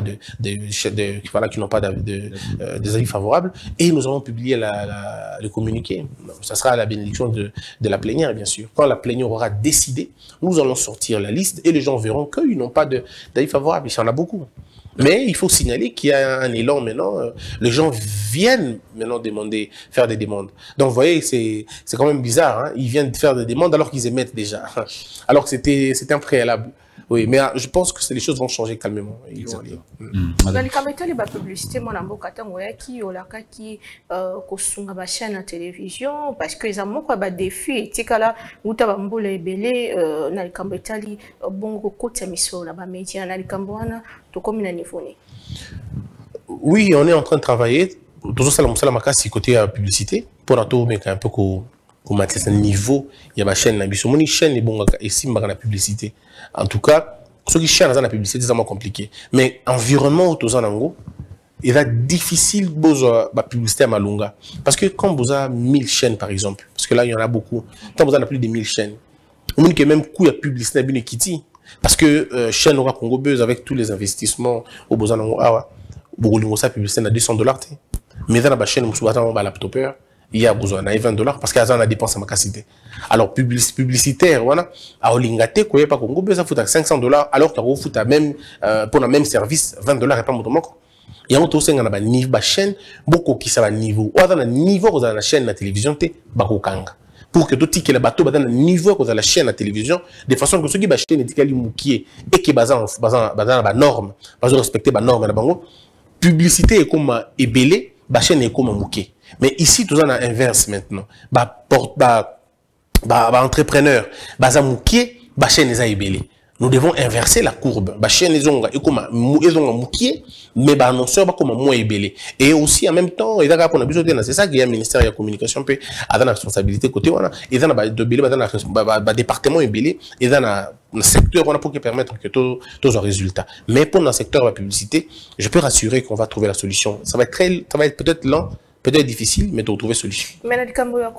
Speaker 3: avis favorables, et nous allons publier le communiqué. Ça sera à la bénédiction de la plénière, bien sûr. Quand la plénière aura décidé, nous allons sortir la liste et les gens verront qu'ils n'ont pas d'avis favorable. Il y en a beaucoup. Mais il faut signaler qu'il y a un élan maintenant. Les gens viennent maintenant faire des demandes. Donc vous voyez, c'est quand même bizarre. Hein? Ils viennent faire des demandes alors qu'ils émettent déjà. Alors que c'était un préalable. Oui, mais je pense que les choses vont changer calmement.
Speaker 4: Dans les caméras, les publicités, moi, dans beaucoup de temps, qui kosunga ba chaîne à télévision parce que ça manque ba défi. Tikala, où tu vas m'bouler belé dans les caméras, bon côté mission là, ba médias dans les caméras, tout comme une niveau.
Speaker 3: Oui, on est en train de travailler. Toujours ça, la marque côté publicité pour tout, mais un peu qu'on mette ce niveau. Il y a ma chaîne, la mission, mon chaîne est bon et si la publicité. En tout cas, ceux qui cherchent dans la publicité, c'est vraiment compliqué. Mais environnement autour de il est difficile de publicité à Malunga. Parce que quand vous avez 1000 chaînes, par exemple, parce que là, il y en a beaucoup, quand vous avez plus de 1000 chaînes, on dit que même coup, il y a publicité à Bunekiti. Parce que chaîne Aura Congo Buzz, avec tous les investissements au besoin de ça, publicité à $200. Mais dans la chaîne, on laptopeur, il y a besoin de $20 parce qu'il y a des dépenses à ma capacité. Alors, publicitaire, voilà, à Olingate, quoi, pas Congo Buzz, ça fout à $500, alors qu'il faut à même, pour le même service, $20 et pas mon moko. Il y a un autre niveau de chaîne, beaucoup qui savent niveau. Ou dans le niveau de la chaîne de la télévision, c'est Bakokanga. Pour que tout le bateau dans le niveau de la chaîne de la télévision, de façon que ceux qui chaîne est et qui est basé en normes, basé respecter les normes, publicité est comme ébélé, la chaîne est comme mouké. Mais ici, tout ça est inverse maintenant. Entrepreneur, basé mouké, la chaîne est ébélé. Nous devons inverser la courbe. La chaîne est comme mouké, mais les annonceurs sont comme moins ébélés. Et aussi, en même temps, c'est ça qu'il y a le ministère de la communication, qui a la responsabilité côté, il y a le département ébélé, il y a le secteur pour permettre que tous les résultats. Mais pour le secteur de la publicité, je peux rassurer qu'on va trouver la solution. Ça va être peut-être lent, peut-être difficile, mais de trouver solution.
Speaker 4: Mais la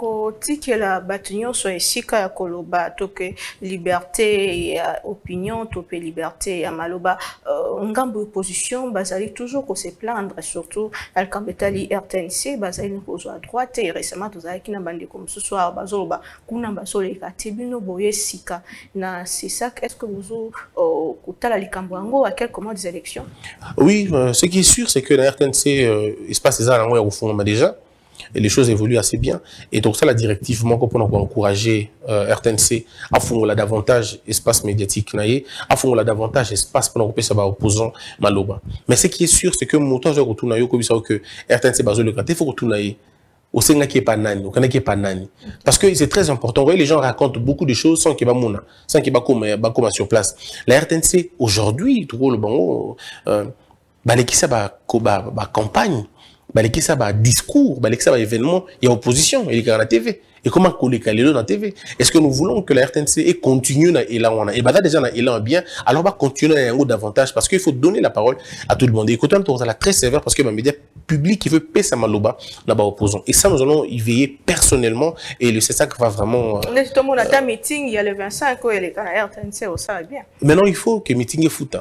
Speaker 4: la bâtiment soit ici quand koloba toke liberté et opinion tope liberté et maloba ngambo opposition bazali toujours qu'on se plaindre surtout al kambetali RTNC bazali n'opposé à droite et récemment tous avec na bande comme ce soir bazoloba kuna basole katibino boye sika na c'est ça est-ce que vous kutala likambo yango à quelques mois des élections?
Speaker 3: Oui, ce qui est sûr c'est que la RTNC il se passe des ans au fond déjà, et les choses évoluent assez bien. Et donc ça, la directive, pour encourager RTNC à fonder davantage espace médiatique, à fonder davantage espace pour nous ça va opposant Maloba. Mais ce qui est sûr, c'est que montant je retourne que RTNC basé le gratter, il faut retourner au Sénat qui est pas nani, au Canada qui est pas nani. Parce que c'est très important. Vous voyez, les gens racontent beaucoup de choses sans qu'il y ait pas sans qu'il y ait pas comme sur place. La RTNC aujourd'hui, tout le bon, qui ça va campagne. Baleki ça va discours, baleki ça va événement, il y a opposition, il y a la TV. Et comment coller Kalelo dans la TV? Est-ce que nous voulons que la RTNC continue dans l'élan? Et bah déjà dans l'élan bien, alors va continuer à un davantage parce qu'il faut donner la parole à tout le monde. Et écoutez, on est très sévère parce que les médias publics qui veut payer sa maloba là-bas opposant. Et ça, nous allons y veiller personnellement et c'est ça qui va vraiment.
Speaker 4: Justement, on a un meeting, il y a le 25 et les RTNC au ça bien.
Speaker 3: Maintenant, il faut que le meeting est foutu.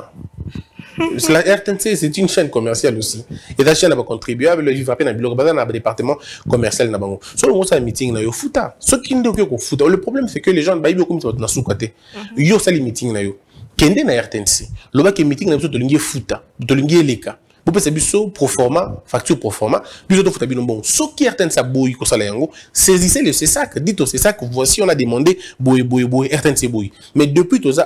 Speaker 3: La RTNC, c'est une chaîne commerciale aussi. Et la chaîne va contribuer avec le vivre dans le département commercial. Selon ça, meeting, il y a fouta. Ce qui ne peut fouta. Le problème, c'est que les gens, ils ont un sous-côté. Il y a ça, les meetings. Kende na RTNC. Le bas que meeting, il y a un fouta. Il y a leka. Vous pouvez savoir pro forma, facture pro forma. Puis d'autres fouta bien bon. Ce qui RTNC a boui, que ça la yango, saisissez le CESAC. Dites au CESAC, voici, on a demandé boui, RTNC boui. Mais depuis tout ça,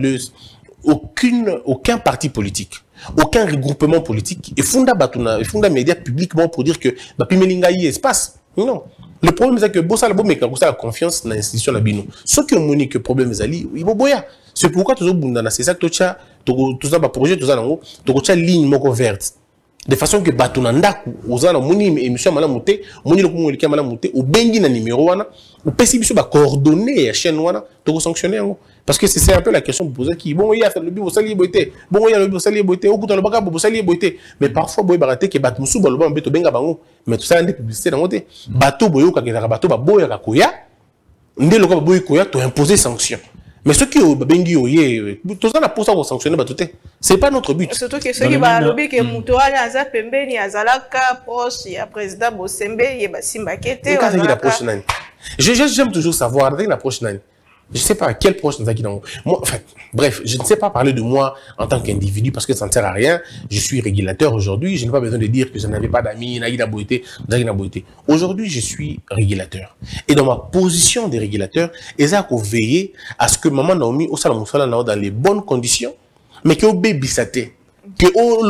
Speaker 3: aucun parti politique, aucun regroupement politique et funda médias publiquement pour dire que Pimelinga y espace. Non. Le problème c'est que bossa la la confiance dans l'institution la bino. Ce qui ont que problème zali, il boya. C'est pourquoi tous bundana c'est ça que tout ça projet tout ça nango, to ligne moko verte. De façon que batuna ndaku ozana moni émission malamuté, moni le communiquer malamuté au bengi na numéro wana, ou pesi biso ba coordonner chaîne wana, to sanctionner ngo. Parce que c'est un peu la question que vous posez qui bon il y a fait le but sali boité bon il y a le but sali boité au couteau le baka bo sali boité mais parfois boy baraté que bat musu baloba mbeto benga bango mais tout ça des publicités dans côté bateau boyo ka ke bateau ba boya ka koya ndelo ka boyo koya to imposer sanction mais ceux qui bengi oyé tout ça na pour ça on sanctionner batoté c'est pas notre but
Speaker 4: surtout que ceux qui va lobby que muto ala aza pembeni azalaka proche ya président Bosembe yeba simba kete
Speaker 3: j'aime toujours savoir avec la prochaine. Je ne sais pas à quelle proche nous a quitté. Moi, enfin, bref, je ne sais pas parler de moi en tant qu'individu parce que ça ne sert à rien. Je suis régulateur aujourd'hui. Je n'ai pas besoin de dire que je n'avais pas d'amis, aujourd'hui, je suis régulateur. Et dans ma position de régulateur, ils ont veillé à ce que maman Naomi, au salon dans les bonnes conditions, mais que au bébé saté. Que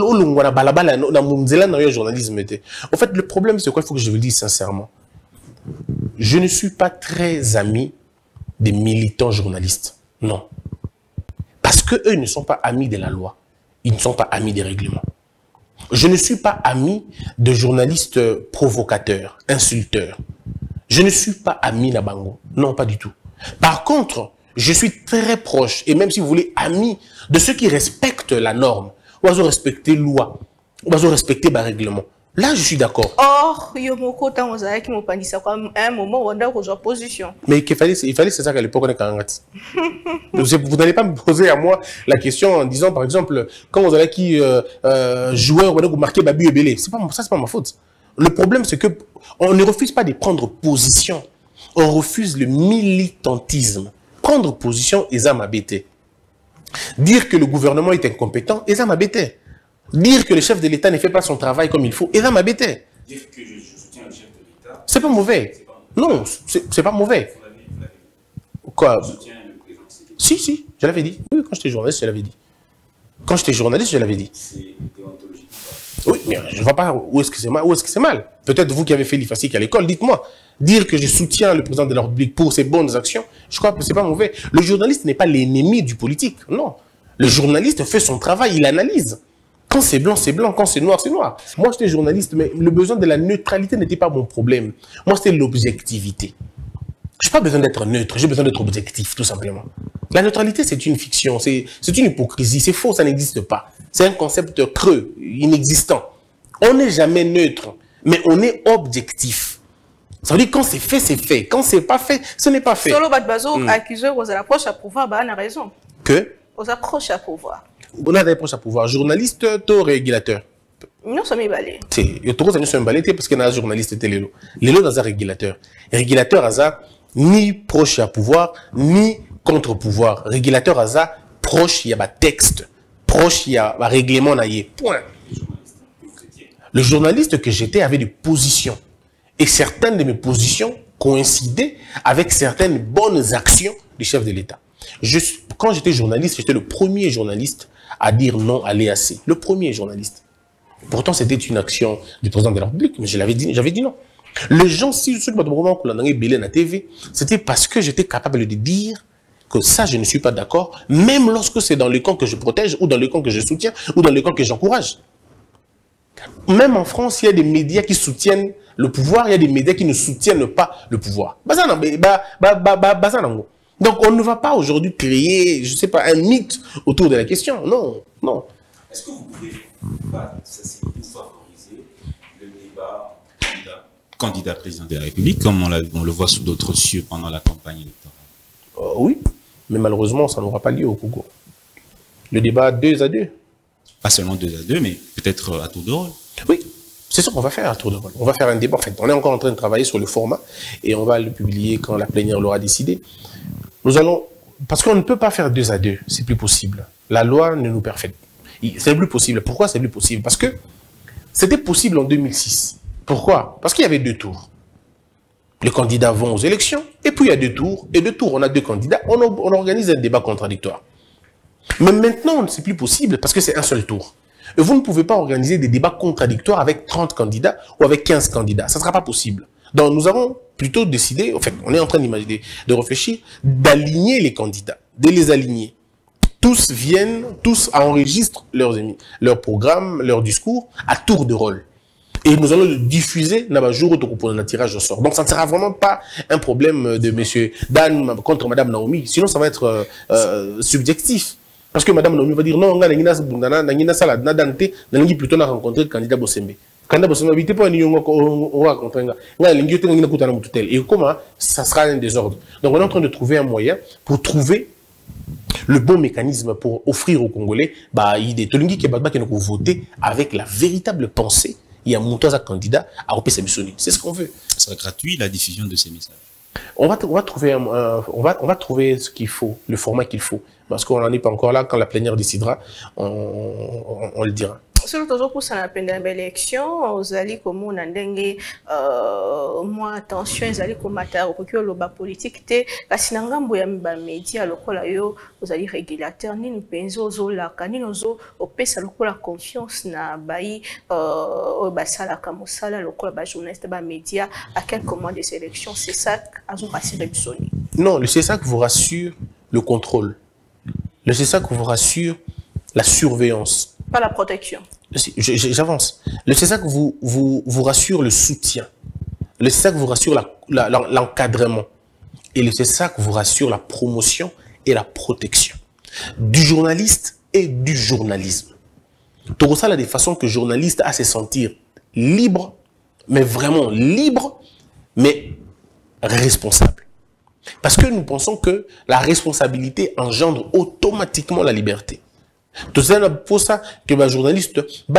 Speaker 3: au journalisme. En fait, le problème, c'est quoi? Il faut que je vous le dise sincèrement. Je ne suis pas très ami des militants journalistes. Non. Parce qu'eux ne sont pas amis de la loi. Ils ne sont pas amis des règlements. Je ne suis pas ami de journalistes provocateurs, insulteurs. Je ne suis pas ami Nabango. Non, pas du tout. Par contre, je suis très proche, et même si vous voulez, ami de ceux qui respectent la norme, ou respecter la loi. bazo respecter le règlement. Là, je suis d'accord.
Speaker 4: Or, Yomoko Tanzania qui m'a pas dit ça comme un moment où on a une position.
Speaker 3: Mais il fallait c'est ça qu'à l'époque on est Kangati. Vous n'allez pas me poser à moi la question en disant, par exemple, quand vous allez qui joueur ou marquer Babu et Belé, c'est pas ma faute. Le problème, c'est que on ne refuse pas de prendre position. On refuse le militantisme. Prendre position, ils ont m'abêté. Dire que le gouvernement est incompétent, ils ont m'abêté. Dire que le chef de l'État ne fait pas son travail comme il faut, ils ont m'abêté.
Speaker 2: Dire que je soutiens le chef de l'État.
Speaker 3: C'est pas mauvais. Non, c'est pas mauvais. Quoi? Si, je l'avais dit. Oui, quand j'étais journaliste, je l'avais dit. Quand j'étais journaliste, je l'avais dit.
Speaker 2: C'est déontologique.
Speaker 3: Oui, mais je ne vois pas où est-ce que c'est mal. Peut-être vous qui avez fait l'IFASIC à l'école, dites-moi. Dire que je soutiens le président de la République pour ses bonnes actions, je crois que c'est pas mauvais. Le journaliste n'est pas l'ennemi du politique, non. Le journaliste fait son travail, il analyse. Quand c'est blanc, c'est blanc. Quand c'est noir, c'est noir. Moi, j'étais journaliste, mais le besoin de la neutralité n'était pas mon problème. Moi, c'était l'objectivité. Je n'ai pas besoin d'être neutre, j'ai besoin d'être objectif, tout simplement. La neutralité, c'est une fiction, c'est une hypocrisie, c'est faux, ça n'existe pas. C'est un concept creux, inexistant. On n'est jamais neutre, mais on est objectif. Ça veut dire quand c'est fait, c'est fait. Quand c'est pas fait, ce n'est pas fait.
Speaker 4: Solo Batbazo, accuseur aux approches à pouvoir, bah, on a raison.
Speaker 3: Que?
Speaker 4: Aux approches à pouvoir.
Speaker 3: On a des approches à pouvoir. Journaliste, taux régulateur.
Speaker 4: Nous sommes balés.
Speaker 3: Il y a trop de balais parce qu'il y a un journaliste télé. Lélo dans un régulateur. Régulateur à ça, ni proche à pouvoir, ni contre-pouvoir. Régulateur à ça, proche, il y a un texte. Proche, il y a un règlement. Point. Le journaliste que j'étais avait des positions. Et certaines de mes positions coïncidaient avec certaines bonnes actions du chef de l'État. Quand j'étais journaliste, j'étais le premier journaliste à dire non à l'EAC. Le premier journaliste. Pourtant, c'était une action du président de la République, mais j'avais dit non. Les gens, si je suis la TV, c'était parce que j'étais capable de dire que ça, je ne suis pas d'accord, même lorsque c'est dans le camp que je protège, ou dans le camp que je soutiens, ou dans le camp que j'encourage. Même en France, il y a des médias qui soutiennent le pouvoir, il y a des médias qui ne soutiennent pas le pouvoir. Donc, on ne va pas aujourd'hui créer, je ne sais pas, un mythe autour de la question. Non, non.
Speaker 2: Est-ce que vous pouvez favoriser le débat candidat président de la République, comme on le voit sous d'autres cieux pendant la campagne électorale?
Speaker 3: Oui, mais malheureusement, ça n'aura pas lieu au Congo. Le débat 2 à 2.
Speaker 2: Pas seulement 2 à 2, mais peut-être à tour de rôle.
Speaker 3: Oui, c'est ce qu'on va faire à tour de rôle. On va faire un débat. En fait, on est encore en train de travailler sur le format et on va le publier quand la plénière l'aura décidé. Nous allons, parce qu'on ne peut pas faire 2 à 2, c'est plus possible. La loi ne nous permet. C'est plus possible. Pourquoi c'est plus possible? Parce que c'était possible en 2006. Pourquoi? Parce qu'il y avait 2 tours. Les candidats vont aux élections, et puis il y a 2 tours. Et 2 tours, on a 2 candidats, on organise un débat contradictoire. Mais maintenant, c'est plus possible parce que c'est un seul tour. Et vous ne pouvez pas organiser des débats contradictoires avec 30 candidats ou avec 15 candidats. Ça ne sera pas possible. Donc nous avons plutôt décidé, en fait, on est en train d'imaginer, de réfléchir, d'aligner les candidats, de les aligner. Tous viennent, tous enregistrent leur programme, leur discours à tour de rôle. Et nous allons le diffuser dans le jour où on a un tirage au sort. Donc ça ne sera vraiment pas un problème de M. Dan contre Mme Naomi. Sinon, ça va être subjectif. Parce que Mme Naomi va dire non, on a plutôt rencontré le candidat Bossembe. Candidat Bossembe, il pas on va rencontrer. Et comment ça sera un désordre. Donc on est en train de trouver un moyen pour trouver le bon mécanisme pour offrir aux Congolais des Tolingi qui vont voter avec la véritable pensée. Il y a un candidat à Opé Sabissoni. C'est ce qu'on veut.
Speaker 2: Ça sera gratuit, la diffusion de ces messages.
Speaker 3: On va trouver ce qu'il faut, le format qu'il faut. Parce qu'on n'en est pas encore là. Quand la plénière décidera, on le dira.
Speaker 4: Sur toujours pour ça, la élection, aux alliés comme on a dengue, moi attention, les alliés comme matar, au le bas politique, te, la sinangambo ya mba média, le kola yo, aux alliés régulateurs, ni nous penso aux la cani nozo, au pesa le kola confiance na bayi, au basala kamosala, le kola ba journaliste ba média, à quelques mois de ces élections, c'est ça qu'ils ont passé Repsoni. Non,
Speaker 3: c'est ça qui vous rassure le contrôle. C'est ça qui vous rassure la surveillance.
Speaker 4: Pas la protection.
Speaker 3: J'avance. Le CESAC vous rassure le soutien. Le CESAC vous rassure l'encadrement. Et le CESAC vous rassure la promotion et la protection. Du journaliste et du journalisme. tout ça, là, des façons que journaliste a se sentir libre, mais vraiment libre, mais responsable. Parce que nous pensons que la responsabilité engendre automatiquement la liberté. Tout ça, c'est pour ça que les journalistes,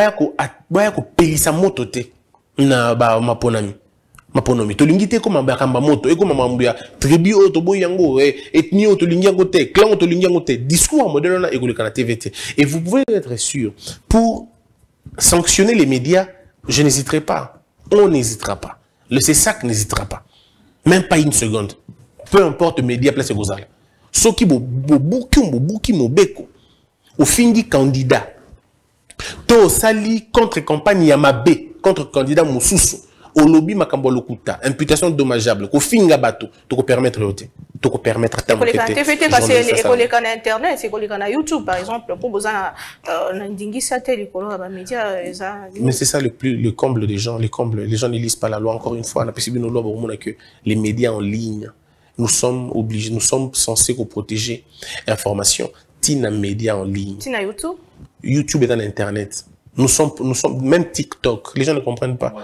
Speaker 3: pelisa moto te na maponami. Maponomi. Tolingite comme bakamba moto, et comme mambuya tribu otobo yango, ethnie otolingi yango te, clan otolingi yango te, discours modèle na école kana TVT. Et vous pouvez être sûr, pour sanctionner les médias, je n'hésiterai pas. On n'hésitera pas. Le CESAC n'hésitera pas. Même pas une seconde. Peu importe le média place gozala. Soki bobuki mobeko. Au fingi candidat. To sali contre campagne Yamabe, contre candidat Moussousou. Au lobby makambo lokuta, imputation dommageable, ko finga bato, to ko permettre yote, to ko permettre ta
Speaker 4: moquette. TVT parce que école kana internet, c'est école kana YouTube par exemple, pour besoin ndingisa te likolo ba média eza. Mais
Speaker 3: c'est ça le comble des gens, les gens ne lisent pas la loi encore une fois, on a possible nos lois que les médias en ligne, nous sommes obligés, nous sommes censés protéger l'information. Tina médias en ligne.
Speaker 4: Tina YouTube.
Speaker 3: YouTube est dans internet. Nous sommes même TikTok, les gens ne comprennent pas.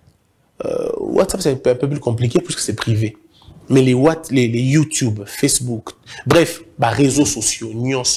Speaker 3: WhatsApp, c'est un peu plus compliqué puisque c'est privé. Mais les YouTube, Facebook, bref, les réseaux sociaux,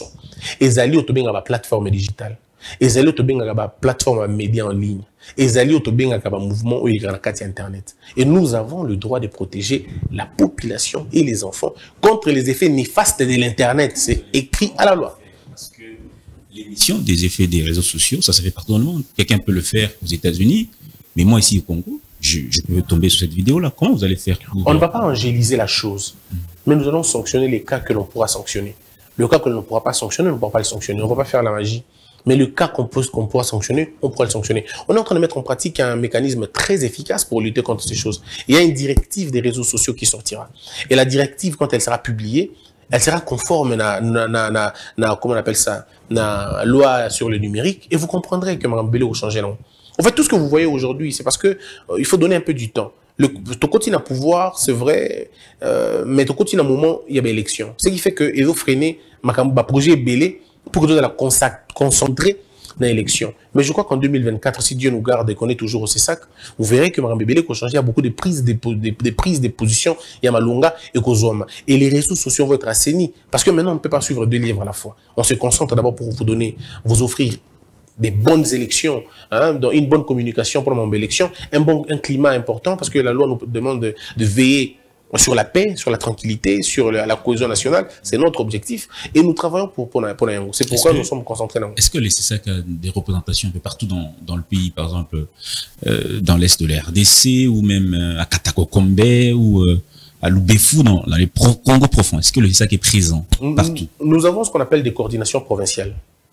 Speaker 3: ils allaient au plateforme digitale. Ils allaient au plateforme médias en ligne. Ils allaient au mouvement où il y a Internet. Et nous avons le droit de protéger la population et les enfants contre les effets néfastes de l'Internet. C'est écrit à la loi.
Speaker 5: Parce que l'émission des effets des réseaux sociaux, ça se fait partout dans le monde. Quelqu'un peut le faire aux États-Unis, mais moi ici au Congo, je peux tomber sur cette vidéo-là. Comment vous allez faire pour...
Speaker 3: On ne va pas angéliser la chose, mais nous allons sanctionner les cas que l'on pourra sanctionner. Le cas que l'on ne pourra pas sanctionner, on ne pourra pas le sanctionner. On ne va pas faire la magie. Mais le cas qu'on pourra sanctionner, on pourra le sanctionner. On est en train de mettre en pratique un mécanisme très efficace pour lutter contre ces choses. Il y a une directive des réseaux sociaux qui sortira. Et la directive, quand elle sera publiée, elle sera conforme comment on appelle ça, la loi sur le numérique. Et vous comprendrez que Mme Belé va changer non. En fait, tout ce que vous voyez aujourd'hui, c'est parce que il faut donner un peu du temps. Ton continue à pouvoir, c'est vrai, mais ton continue à un moment, il y a des élections. Ce qui fait que il faut freiner ma projet Belé pour que nous la concentrer dans l'élection. Mais je crois qu'en 2024, si Dieu nous garde et qu'on est toujours au CESAC, vous verrez que Mme Belé a changé, il y a beaucoup de prises de position, il y a Malunga et Kozoma. Et les réseaux sociaux vont être assainis. Parce que maintenant, on ne peut pas suivre 2 livres à la fois. On se concentre d'abord pour vous offrir des bonnes élections, dans une bonne communication pour une bonne élection, un climat important, parce que la loi nous demande de veiller sur la paix, sur la tranquillité, sur la cohésion nationale. C'est notre objectif. Et nous travaillons pour Yango. C'est pourquoi nous sommes concentrés là.
Speaker 5: Est-ce que les CESAC a des représentations un peu partout dans le pays, par exemple, dans l'est de la RDC, ou même à Katakokombe, ou à Loubefou, dans les Congo profonds? Est-ce que le CESAC est présent partout?
Speaker 3: Nous avons ce qu'on appelle des coordinations provinciales.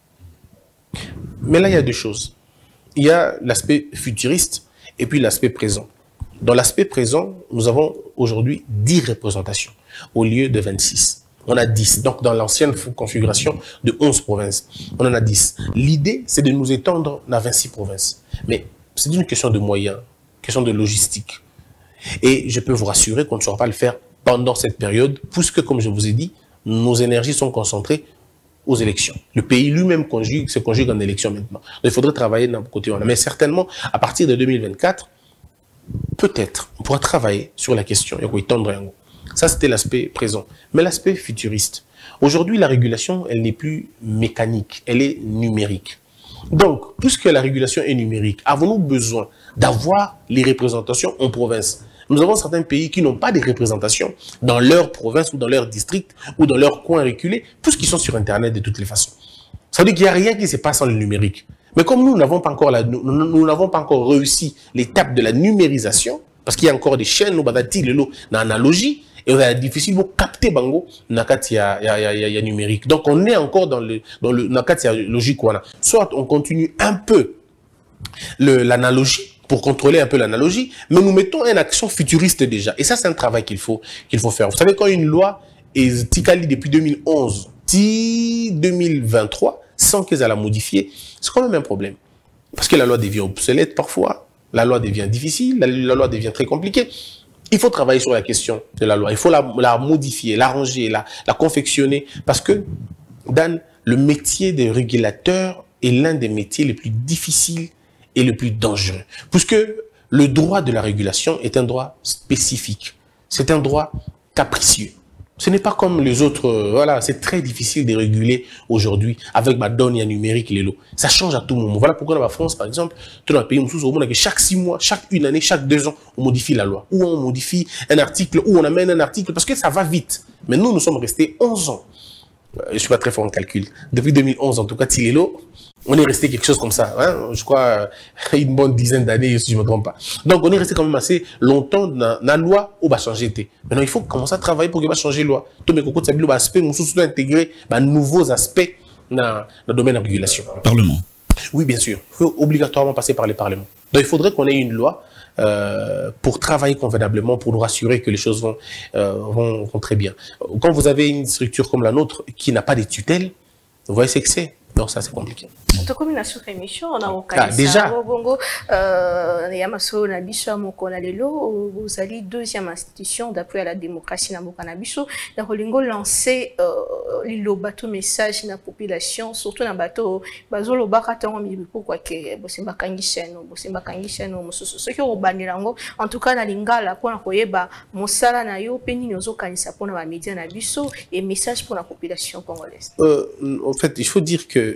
Speaker 3: Mais là, il y a 2 choses. Il y a l'aspect futuriste et puis l'aspect présent. Dans l'aspect présent, nous avons aujourd'hui 10 représentations au lieu de 26. On a 10. Donc, dans l'ancienne configuration de 11 provinces, on en a 10. L'idée, c'est de nous étendre à 26 provinces. Mais c'est une question de moyens, question de logistique. Et je peux vous rassurer qu'on ne saura pas le faire pendant cette période, puisque, comme je vous ai dit, nos énergies sont concentrées aux élections. Le pays lui-même se conjugue en élections maintenant. Donc, il faudrait travailler d'un côté. Mais certainement, à partir de 2024, peut-être, on pourra travailler sur la question. Ça, c'était l'aspect présent. Mais l'aspect futuriste. Aujourd'hui, la régulation, elle n'est plus mécanique, elle est numérique. Donc, puisque la régulation est numérique, avons-nous besoin d'avoir les représentations en province? Nous avons certains pays qui n'ont pas de représentation dans leur province ou dans leur district ou dans leur coin reculé, puisqu'ils sont sur Internet de toutes les façons. Ça veut dire qu'il n'y a rien qui se passe sans le numérique. Mais comme nous n'avons pas encore réussi l'étape de la numérisation, parce qu'il y a encore des chaînes, nous avons l'analogie, et on a difficile de capter bango nakati ya numérique. Donc on est encore dans le nakati ya logique. Soit on continue un peu l'analogie, pour contrôler un peu l'analogie, mais nous mettons une action futuriste déjà. Et ça, c'est un travail qu'il faut faire. Vous savez, quand une loi est ticali depuis 2011, 2023, sans qu'elle la modifier, c'est quand même un problème. Parce que la loi devient obsolète parfois, la loi devient difficile, la loi devient très compliquée. Il faut travailler sur la question de la loi. Il faut la modifier, l'arranger, la confectionner. Parce que, Dan, le métier de régulateur est l'un des métiers les plus difficiles et les plus dangereux. Puisque le droit de la régulation est un droit spécifique. C'est un droit capricieux. Ce n'est pas comme les autres, voilà, c'est très difficile de réguler aujourd'hui avec ma donne numérique et les lots. Ça change à tout moment. Voilà pourquoi dans la France, par exemple, dans le pays, chaque 6 mois, chaque 1 année, chaque 2 ans, on modifie la loi. Ou on modifie un article, ou on amène un article, parce que ça va vite. Mais nous sommes restés 11 ans. Je ne suis pas très fort en calcul. Depuis 2011, en tout cas, Tilelo, on est resté quelque chose comme ça. Hein? Je crois une bonne dizaine d'années, si je ne me trompe pas. Donc, on est resté quand même assez longtemps dans la loi où va changer. Maintenant, il faut commencer à travailler pour qu'il va changer la loi. Tous mes cocos de Sabilo, aspect, nous sommes intégrer nouveaux aspects dans le domaine de la régulation.
Speaker 5: Parlement. Oui,
Speaker 3: bien sûr. Il faut obligatoirement passer par les parlements. Donc, il faudrait qu'on ait une loi pour travailler convenablement, pour nous rassurer que les choses vont très bien. Quand vous avez une structure comme la nôtre qui n'a pas de tutelle, vous voyez ce que c'est. Donc ça, c'est compliqué.
Speaker 4: Comme une émission, on
Speaker 3: a déjà.
Speaker 4: Vous allez deuxième institution d'appui à la démocratie dans Bokanabiso. Dans Rolingo lancé le bateau message dans la population, surtout dans le bateau. Bazolo bakatango mi pourquoi que bosemba kangiseno ceux qui ont banni lango en tout cas na lingala pour na koyeba mosala na yo peni nozo kanisa pour na média na biso et message pour la population congolaise.
Speaker 3: En fait, il faut dire que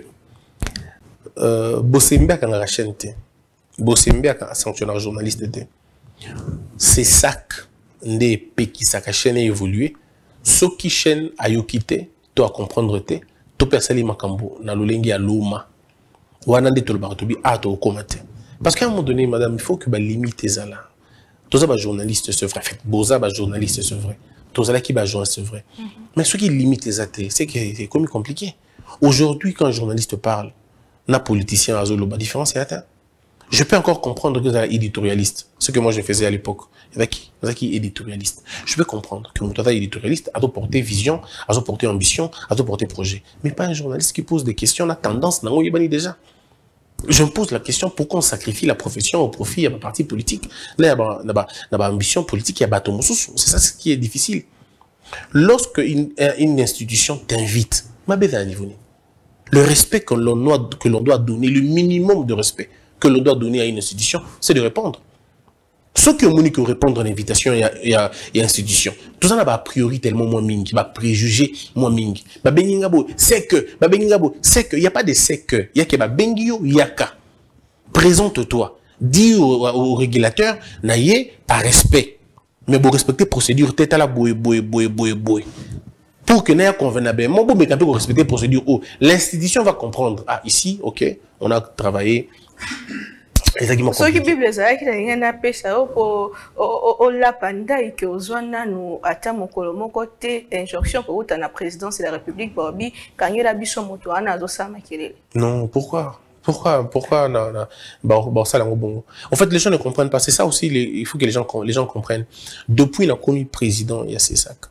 Speaker 3: Bosemba quand la chaîne était, Bosemba quand sanctionnaire journaliste était, c'est ça que qui sa chaîne a évolué. Ce qui chaîne a eu quitté, tu as comprendre te, tu persali makambo na lulengi a luma, ou anande to le baratobi a to commenter. Parce qu'à un moment donné, madame, il faut que ba limite ça là. Tous les journalistes c'est vrai, boza ba journaliste c'est vrai, tous les qui ba journaliste c'est vrai. Mais ce qui limite ça c'est que c'est comme compliqué. Aujourd'hui, quand un journaliste parle, un politicien a la différence est atteinte. Je peux encore comprendre que c'est éditorialiste. Ce que moi je faisais à l'époque. Il y a qui éditorialiste. Je peux comprendre que mon tata éditorialiste a porté vision, a porté ambition, a porté projet. Mais pas un journaliste qui pose des questions, on a tendance, déjà. Je me pose la question, pourquoi on sacrifie la profession au profit de ma parti politique? Là, il y a ambition politique, il y a bateau. C'est ça ce qui est difficile. Lorsque une institution t'invite, le respect que l'on doit donner, le minimum de respect que l'on doit donner à une institution, c'est de répondre. Ceux qui ont voulu répondre à l'invitation et à l'institution, tout ça n'a a priori tellement moins mingi, va préjuger moins mingi. C'est que, il n'y a pas de c'est que, il y a que bengio yaka. Présente-toi, dis au régulateur, naïe par respect, mais pour respecter procédure, tête à la boue. Pour que n'ait convenablement, mais quand on respecte la procédure, l'institution va comprendre. Ah, ici, ok, on a travaillé. Exactement.
Speaker 4: Ce qui Bible est que il y a un appel ça pour la panda et que aux nous attend mon côté injonction pour la présidence de la République Bobby quand il y a biso moto ana zo makele.
Speaker 3: Non, pourquoi non bon ça là bon. En fait, les gens ne comprennent pas. C'est ça aussi. Il faut que les gens comprennent. Depuis la commis président, il y a ces sacs.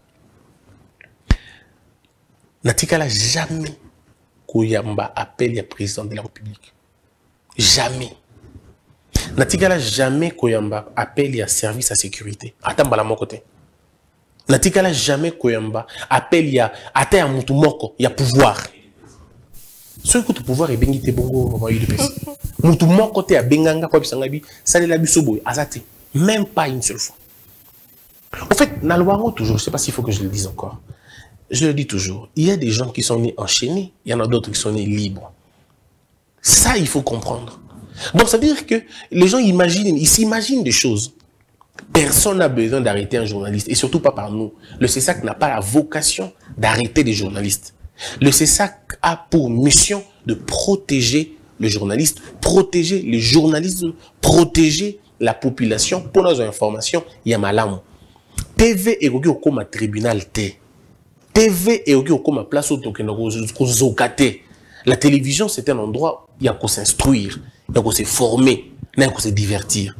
Speaker 3: Natikala jamais Kouyamba appelle le président de la République. Jamais. Natikala jamais Koyamba appelle le service à sécurité. Attends, à mon côté. Natikala jamais Koyamba appelle ya atteint mutu moko ya pouvoir. Ce que tu pouvoir est bengite bongo va y dépasser. Mutu moko te ya benganga kwa bisangabi, ça la bisobo azate. Même pas une seule fois. En fait, na loi toujours, je sais pas s'il faut que je le dise encore. Je le dis toujours, il y a des gens qui sont nés enchaînés, il y en a d'autres qui sont nés libres. Ça, il faut comprendre. Donc, ça veut dire que les gens ils s'imaginent des choses. Personne n'a besoin d'arrêter un journaliste, et surtout pas par nous. Le CESAC n'a pas la vocation d'arrêter des journalistes. Le CESAC a pour mission de protéger le journaliste, protéger les journalistes, protéger la population. Pour nos informations, il y a malam. TV est comme un tribunal T. TV est comme une place où la télévision, c'est un endroit où il y a qu'à s'instruire, il y a qu'à se former, il y a qu'à se divertir.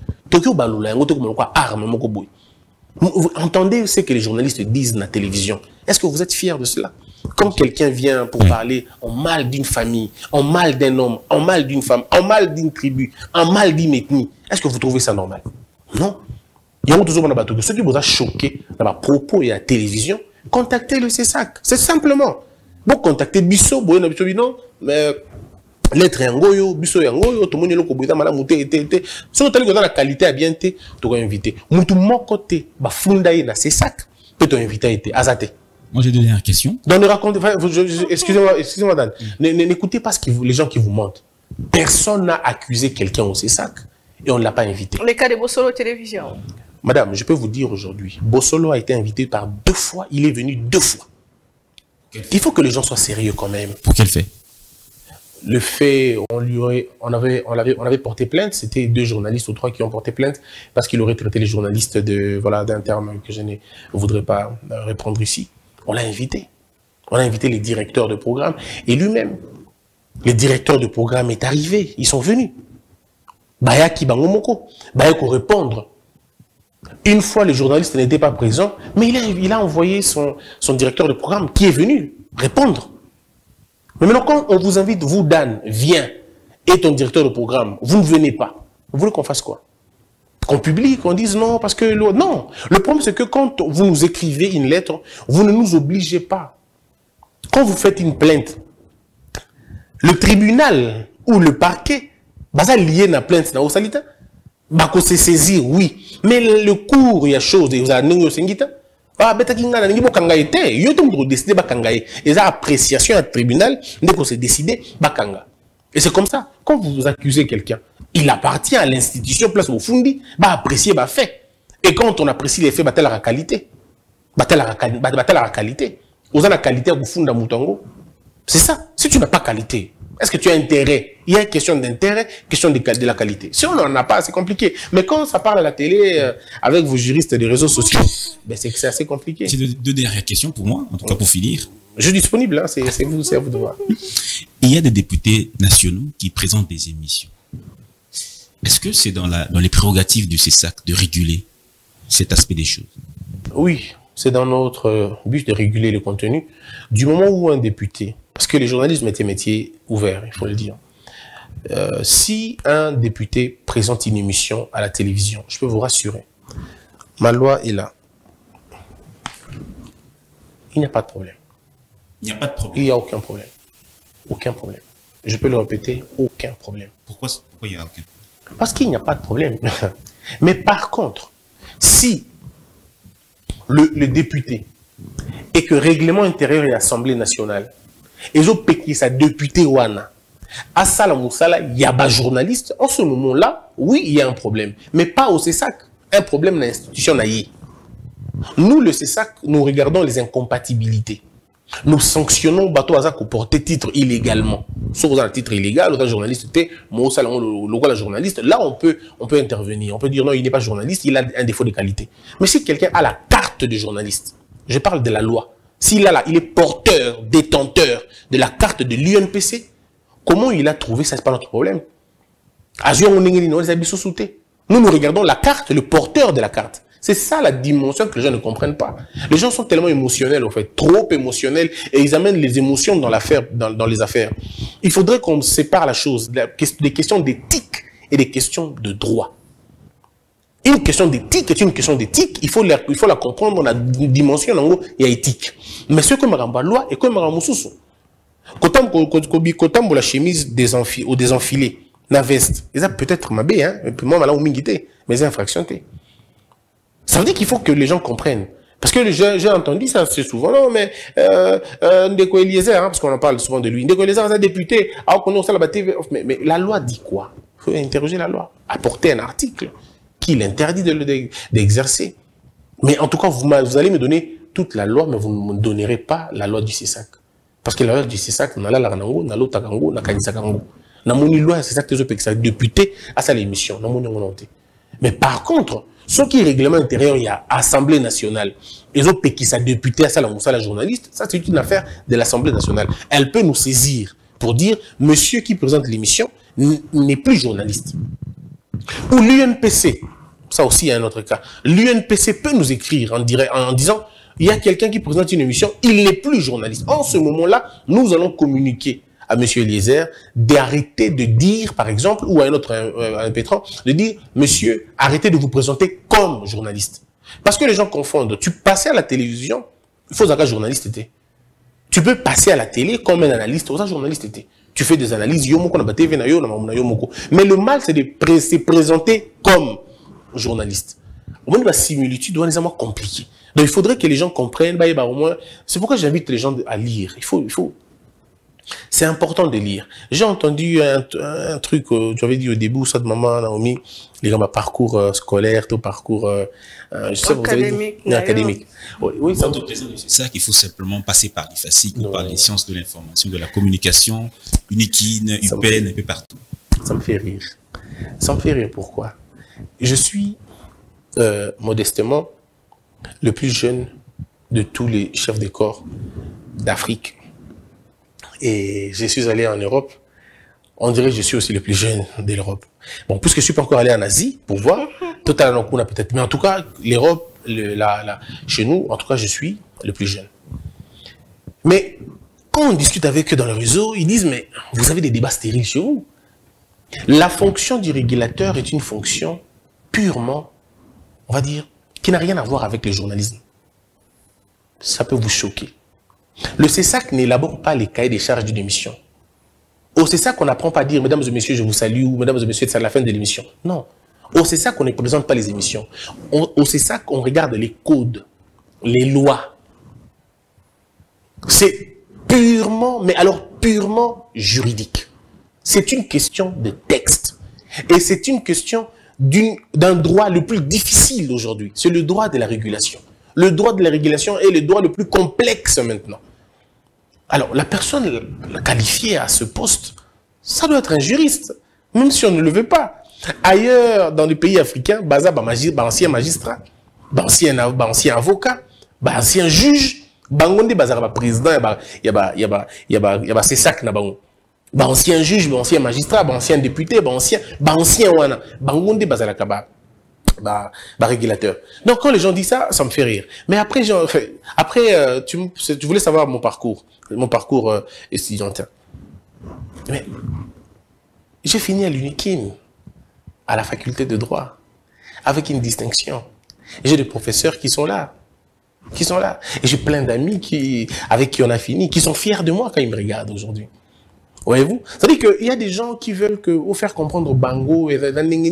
Speaker 3: Vous entendez ce que les journalistes disent dans la télévision. Est-ce que vous êtes fiers de cela? Quand quelqu'un vient pour parler en mal d'une famille, en mal d'un homme, en mal d'une femme, en mal d'une tribu, en mal d'une ethnie, est-ce que vous trouvez ça normal? Non. Il y a toujours ceux qui vous ont choqué dans les propos et à la télévision, contactez le CESAC. C'est simplement. Vous contactez Bissot, non, mais lettre yangoyo, biso yangoyo, tout le monde est là pour boire madame mouté. Si on t'a dit que la qualité a bien été, tu vas inviter. Moutou mon côté, bah fundaï na c'est sac, peut inviter été azate.
Speaker 5: Moi j'ai deux dernières questions.
Speaker 3: Donc excusez-moi Dan, n'écoutez pas les gens qui vous mentent. Personne n'a accusé quelqu'un au CESAC et on ne l'a pas invité.
Speaker 4: Le cas de Bossolo Télévision.
Speaker 3: Madame, je peux vous dire aujourd'hui, Bossolo a été invité par 2 fois, il est venu 2 fois. Il faut que les gens soient sérieux quand même.
Speaker 5: Pour quel fait?
Speaker 3: Le fait, on avait porté plainte, c'était 2 journalistes ou 3 qui ont porté plainte parce qu'il aurait traité les journalistes d'un terme que je ne voudrais pas répondre ici. On l'a invité. On a invité les directeurs de programme et lui-même. Le directeur de programme est arrivé, ils sont venus. Bayaki Bangomoko, Bayako répondre. Une fois, le journaliste n'était pas présent, mais il a envoyé son directeur de programme qui est venu répondre. Mais maintenant, quand on vous invite, vous, Dan, viens, et ton directeur de programme, vous ne venez pas. Vous voulez qu'on fasse quoi? Qu'on publie, qu'on dise non, parce que... Non. Le problème, c'est que quand vous nous écrivez une lettre, vous ne nous obligez pas. Quand vous faites une plainte, le tribunal ou le parquet, ça lié à la plainte, au salita, bako se saisir, oui. Mais le cours, il y a chose, vous avez un sengita. Ah, beta kinga na ngibo kanga ete, yo to mdo décider ba kanga e. Et ça appréciation à tribunal, dès qu'on s'est décidé ba kanga. Et c'est comme ça. Quand vous accusez quelqu'un, il appartient à l'institution place au fundi, ba apprécier ba fait. Et quand on apprécie les faits, ba telle la qualité. Ba telle la qualité. Vous avez la qualité au funda mutango. C'est ça. Si tu n'as pas qualité, est-ce que tu as intérêt? Il y a une question d'intérêt, question de la qualité. Si on n'en a pas, c'est compliqué. Mais quand ça parle à la télé, avec vos juristes des réseaux sociaux, ben c'est assez compliqué.
Speaker 5: C'est 2 dernières questions pour moi, en tout cas pour finir.
Speaker 3: Je suis disponible, hein, c'est à vous de voir.
Speaker 5: Il y a des députés nationaux qui présentent des émissions. Est-ce que c'est dans les prérogatives du CESAC de réguler cet aspect des choses?
Speaker 3: Oui, c'est dans notre but de réguler le contenu. Du moment où un député, parce que les journalistes étaient métier ouvert, il faut le dire. Si un député présente une émission à la télévision, je peux vous rassurer, ma loi est là. Il n'y a pas de problème.
Speaker 5: Il n'y a pas de problème.
Speaker 3: Il n'y a aucun problème. Aucun problème. Je peux le répéter, aucun problème.
Speaker 5: Pourquoi il n'y a aucun problème?
Speaker 3: Parce qu'il n'y a pas de problème. Mais par contre, si le député et que règlement intérieur et Assemblée nationale, et je péquis sa député Wana, à Sala Moussala, il y a pas journaliste. En ce moment-là, oui, il y a un problème. Mais pas au CESAC. Un problème dans l'institution. Nous, le CESAC, nous regardons les incompatibilités. Nous sanctionnons bateau à porter titre illégalement. Sauf dans le titre illégal, le journaliste était, le journaliste, là on peut intervenir. On peut dire non, il n'est pas journaliste, il a un défaut de qualité. Mais si quelqu'un a la carte de journaliste, je parle de la loi, s'il a là, il est porteur, détenteur de la carte de l'UNPC, comment il a trouvé ça, c'est pas notre problème. Nous, nous regardons la carte, le porteur de la carte. C'est ça la dimension que les gens ne comprennent pas. Les gens sont tellement émotionnels, en fait, trop émotionnels, et ils amènent les émotions dans l'affaire, dans les affaires. Il faudrait qu'on sépare la chose, des questions d'éthique et des questions de droit. Une question d'éthique est une question d'éthique, il faut la comprendre dans la dimension, en gros, il y a éthique. Mais ce que ma loi et que ma moussou. Quand on la chemise ou des enfilés, la veste, ça peut-être ma bé, hein, moi, là, mais c'est infraction. Ça veut dire qu'il faut que les gens comprennent. Parce que j'ai entendu ça assez souvent, non, mais Ndeko Eliezer, hein, parce qu'on en parle souvent de lui, Ndeko Eliezer, un député, alors qu'on a la TV, mais la loi dit quoi? Il faut interroger la loi, apporter un article qui l'interdit d'exercer. Mais en tout cas, vous allez me donner toute la loi, mais vous ne me donnerez pas la loi du CESAC. Parce que la loi du CESAC, on a la Ranango, on a l'autre Tagango, on a Kanisakango. On a mon loi, c'est ça que les députés à sa l'émission, on a mon volonté. Mais par contre, ce qui est règlement intérieur, il y a Assemblée nationale. Les autres qui sont députés à ça, la journaliste, ça c'est une affaire de l'Assemblée nationale. Elle peut nous saisir pour dire, monsieur qui présente l'émission n'est plus journaliste. Ou l'UNPC, ça aussi il y a un autre cas. L'UNPC peut nous écrire en disant, il y a quelqu'un qui présente une émission, il n'est plus journaliste. En ce moment-là, nous allons communiquer à M. Eliezer d'arrêter de dire, par exemple, ou à un autre impétrant, de dire, monsieur, arrêtez de vous présenter comme journaliste. Parce que les gens confondent. Tu passais à la télévision, il faut savoir journaliste était. Tu peux passer à la télé comme un analyste, ou un journaliste était. Tu fais des analyses, mais le mal, c'est de se présenter comme journaliste. Au moins, la similitude doit être compliquée. Donc, il faudrait que les gens comprennent, au moins, c'est pourquoi j'invite les gens à lire. Il faut. C'est important de lire. J'ai entendu un truc, tu avais dit au début, ça de maman, Naomi, les gens, parcours scolaire, tout parcours, je sais pas, académique. Oui,
Speaker 5: c'est ça qu'il faut simplement passer par l'IFASIC, par les sciences de l'information, de la communication, UNIKIN, UPEN, un peu partout.
Speaker 3: Ça me fait rire. Ça me fait rire, pourquoi? Je suis, modestement, le plus jeune de tous les chefs de corps d'Afrique. Et je suis allé en Europe. On dirait que je suis aussi le plus jeune de l'Europe. Bon, puisque je ne suis pas encore allé en Asie pour voir, totalement peut-être. Mais en tout cas, l'Europe, chez nous, en tout cas, je suis le plus jeune. Mais quand on discute avec eux dans le réseau, ils disent, mais vous avez des débats stériles chez vous. La fonction du régulateur est une fonction purement, on va dire, qui n'a rien à voir avec le journalisme. Ça peut vous choquer. Le CESAC n'élabore pas les cahiers des charges d'une émission. Au CESAC, on n'apprend pas à dire, mesdames et messieurs, je vous salue, ou mesdames et messieurs, c'est à la fin de l'émission. Non. Au CESAC, on ne présente pas les émissions. Au CESAC, on regarde les codes, les lois. C'est purement, mais alors purement juridique. C'est une question de texte. Et c'est une question d'un droit le plus difficile aujourd'hui. C'est le droit de la régulation. Le droit de la régulation est le droit le plus complexe maintenant. Alors, la personne qualifiée à ce poste, ça doit être un juriste, même si on ne le veut pas. Ailleurs, dans les pays africains, ancien magistrat, ancien avocat, ancien juge, bangonde président, il y a CESAC na bango. Ancien juge, ancien magistrat, ancien député, ancien wana, bangonde bazalaka régulateur. Donc quand les gens disent ça, ça me fait rire. Mais après, tu voulais savoir mon parcours étudiantin. Mais j'ai fini à l'UNIKIN, à la faculté de droit, avec une distinction. J'ai des professeurs qui sont là. Et j'ai plein d'amis avec qui on a fini, qui sont fiers de moi quand ils me regardent aujourd'hui. Voyez-vous? C'est-à-dire qu'il y a des gens qui veulent vous faire comprendre Bango, mais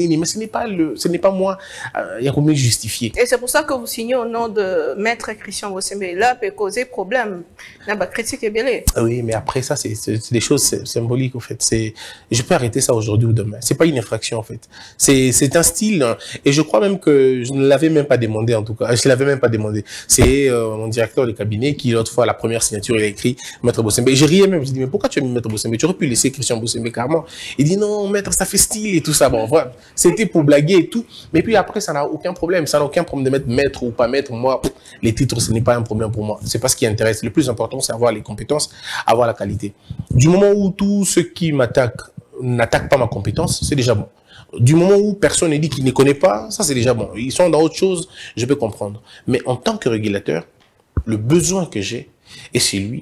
Speaker 3: ce n'est pas moi, il y a combien justifié.
Speaker 4: Et c'est pour ça que vous signez au nom de Maître Christian Bosembe. Là, peut causer problème. Là, critique est belé.
Speaker 3: Oui, mais après ça, c'est des choses symboliques, en fait. Je peux arrêter ça aujourd'hui ou demain. C'est pas une infraction, en fait. C'est un style, hein. Et je crois même que je ne l'avais même pas demandé, en tout cas. Je ne l'avais même pas demandé. C'est mon directeur de cabinet qui, l'autre fois, la première signature, il a écrit Maître Bosembe. Et j'ai riais même. Je dis, mais pourquoi tu as mis Maître Bosembe? Tu aurais pu laisser Christian Bosembe carrément. Il dit non, maître, ça fait style et tout ça. Bon, voilà. C'était pour blaguer et tout. Mais puis après, ça n'a aucun problème. Ça n'a aucun problème de mettre maître ou pas maître. Moi, les titres, ce n'est pas un problème pour moi. C'est pas ce qui intéresse. Le plus important, c'est avoir les compétences, avoir la qualité. Du moment où tous ceux qui m'attaquent n'attaquent pas ma compétence, c'est déjà bon. Du moment où personne ne dit qu'il ne connaît pas, ça c'est déjà bon. Ils sont dans autre chose, je peux comprendre. Mais en tant que régulateur, le besoin que j'ai est celui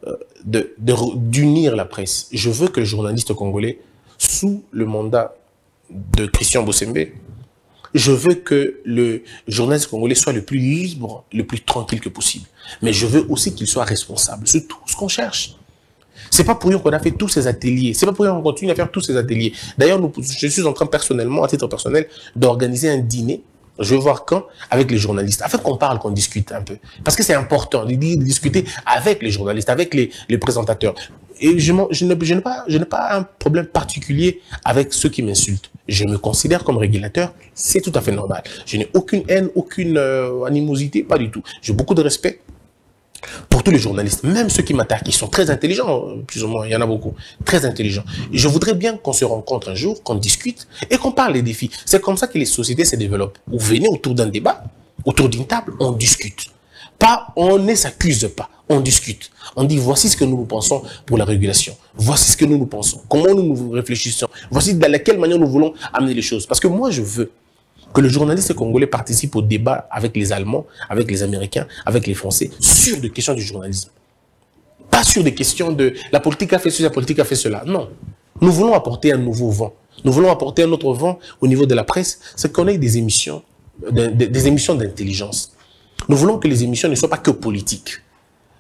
Speaker 3: d'unir la presse. Je veux que le journaliste congolais, sous le mandat de Christian Bosembe, je veux que le journaliste congolais soit le plus libre, le plus tranquille que possible. Mais je veux aussi qu'il soit responsable. C'est tout ce qu'on cherche. C'est pas pour rien qu'on a fait tous ces ateliers. C'est pas pour rien qu'on continue à faire tous ces ateliers. D'ailleurs, je suis en train personnellement, à titre personnel, d'organiser un dîner. Je vais voir quand avec les journalistes, afin qu'on parle, qu'on discute un peu. Parce que c'est important de discuter avec les journalistes, avec les présentateurs. Et je n'ai pas un problème particulier avec ceux qui m'insultent. Je me considère comme régulateur, c'est tout à fait normal. Je n'ai aucune haine, aucune animosité, pas du tout. J'ai beaucoup de respect pour tous les journalistes, même ceux qui m'attaquent, ils sont très intelligents, plus ou moins, il y en a beaucoup, très intelligents. Je voudrais bien qu'on se rencontre un jour, qu'on discute et qu'on parle des défis. C'est comme ça que les sociétés se développent. Vous venez autour d'un débat, autour d'une table, on discute. Pas, on ne s'accuse pas, on discute. On dit, voici ce que nous pensons pour la régulation. Voici ce que nous pensons. Comment nous réfléchissons. Voici dans laquelle manière nous voulons amener les choses. Parce que moi, je veux que le journaliste congolais participe au débat avec les Allemands, avec les Américains, avec les Français, sur des questions du journalisme. Pas sur des questions de la politique a fait ceci, la politique a fait cela. Non. Nous voulons apporter un nouveau vent. Nous voulons apporter un autre vent au niveau de la presse, c'est qu'on ait des émissions d'intelligence. Nous voulons que les émissions ne soient pas que politiques.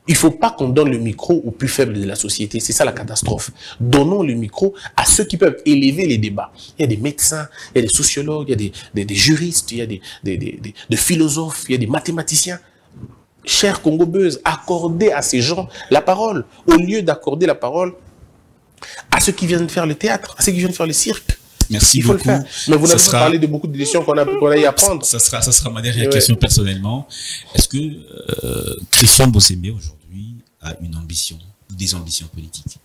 Speaker 3: Il ne faut pas qu'on donne le micro aux plus faibles de la société. C'est ça la catastrophe. Donnons le micro à ceux qui peuvent élever les débats. Il y a des médecins, il y a des sociologues, il y a des juristes, il y a des philosophes, il y a des mathématiciens. Chers Congo-Buzz, accordez à ces gens la parole, au lieu d'accorder la parole à ceux qui viennent faire le théâtre, à ceux qui viennent faire le cirque.
Speaker 5: Merci
Speaker 3: Il faut
Speaker 5: beaucoup.
Speaker 3: le faire. Mais vous n'avez pas parlé de beaucoup de décisions qu'on a eu à prendre.
Speaker 5: Ça sera ma dernière question personnellement. Est-ce que Christian Bossembe aujourd'hui a une ambition, des ambitions politiques?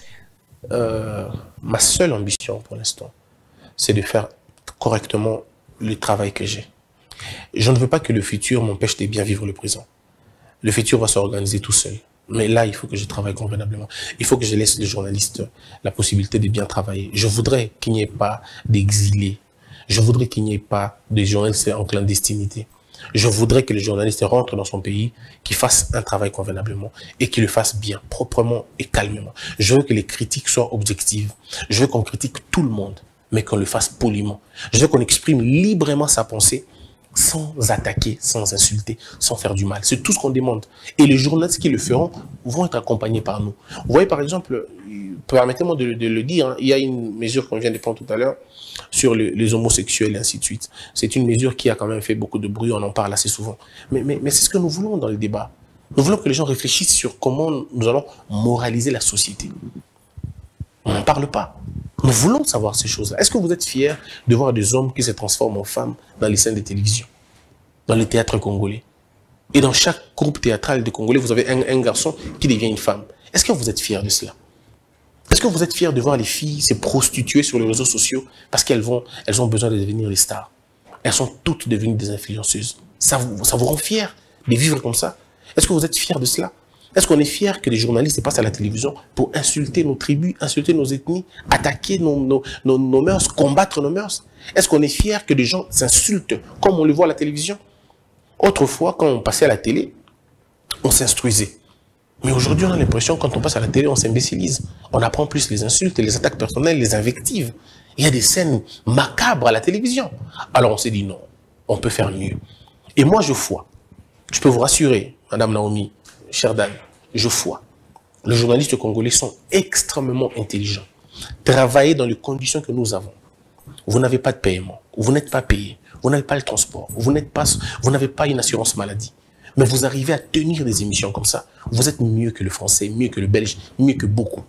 Speaker 3: Ma seule ambition pour l'instant, c'est de faire correctement le travail que j'ai. Je ne veux pas que le futur m'empêche de bien vivre le présent. Le futur va s'organiser tout seul. Mais là, il faut que je travaille convenablement. Il faut que je laisse les journalistes la possibilité de bien travailler. Je voudrais qu'il n'y ait pas d'exilés. Je voudrais qu'il n'y ait pas de journalistes en clandestinité. Je voudrais que les journalistes rentrent dans son pays, qu'ils fassent un travail convenablement et qu'ils le fassent bien, proprement et calmement. Je veux que les critiques soient objectives. Je veux qu'on critique tout le monde, mais qu'on le fasse poliment. Je veux qu'on exprime librement sa pensée, sans attaquer, sans insulter, sans faire du mal. C'est tout ce qu'on demande. Et les journalistes qui le feront vont être accompagnés par nous. Vous voyez, par exemple, permettez-moi de le dire, hein, il y a une mesure qu'on vient de prendre tout à l'heure sur les homosexuels et ainsi de suite. C'est une mesure qui a quand même fait beaucoup de bruit, on en parle assez souvent. Mais c'est ce que nous voulons dans le débat. Nous voulons que les gens réfléchissent sur comment nous allons moraliser la société. On n'en parle pas. Nous voulons savoir ces choses-là. Est-ce que vous êtes fiers de voir des hommes qui se transforment en femmes dans les scènes de télévision, dans les théâtres congolais? Et dans chaque groupe théâtral de Congolais, vous avez un garçon qui devient une femme. Est-ce que vous êtes fiers de cela? Est-ce que vous êtes fiers de voir les filles se prostituer sur les réseaux sociaux parce qu'elles ont besoin de devenir des stars? Elles sont toutes devenues des influenceuses. Ça vous rend fiers de vivre comme ça? Est-ce que vous êtes fiers de cela? Est-ce qu'on est fiers que les journalistes passent à la télévision pour insulter nos tribus, insulter nos ethnies, attaquer nos mœurs, combattre nos mœurs? Est-ce qu'on est fiers que les gens s'insultent comme on le voit à la télévision? Autrefois, quand on passait à la télé, on s'instruisait. Mais aujourd'hui, on a l'impression, quand on passe à la télé, on s'imbécilise. On apprend plus les insultes, les attaques personnelles, les invectives. Il y a des scènes macabres à la télévision. Alors on s'est dit non, on peut faire mieux. Et moi, je foi. Je peux vous rassurer, Madame Naomi, chère dame, je foi. Les journalistes congolais sont extrêmement intelligents. Travaillez dans les conditions que nous avons. Vous n'avez pas de paiement, vous n'êtes pas payé, vous n'avez pas le transport, vous n'avez pas une assurance maladie. Mais vous arrivez à tenir des émissions comme ça. Vous êtes mieux que le français, mieux que le belge, mieux que beaucoup.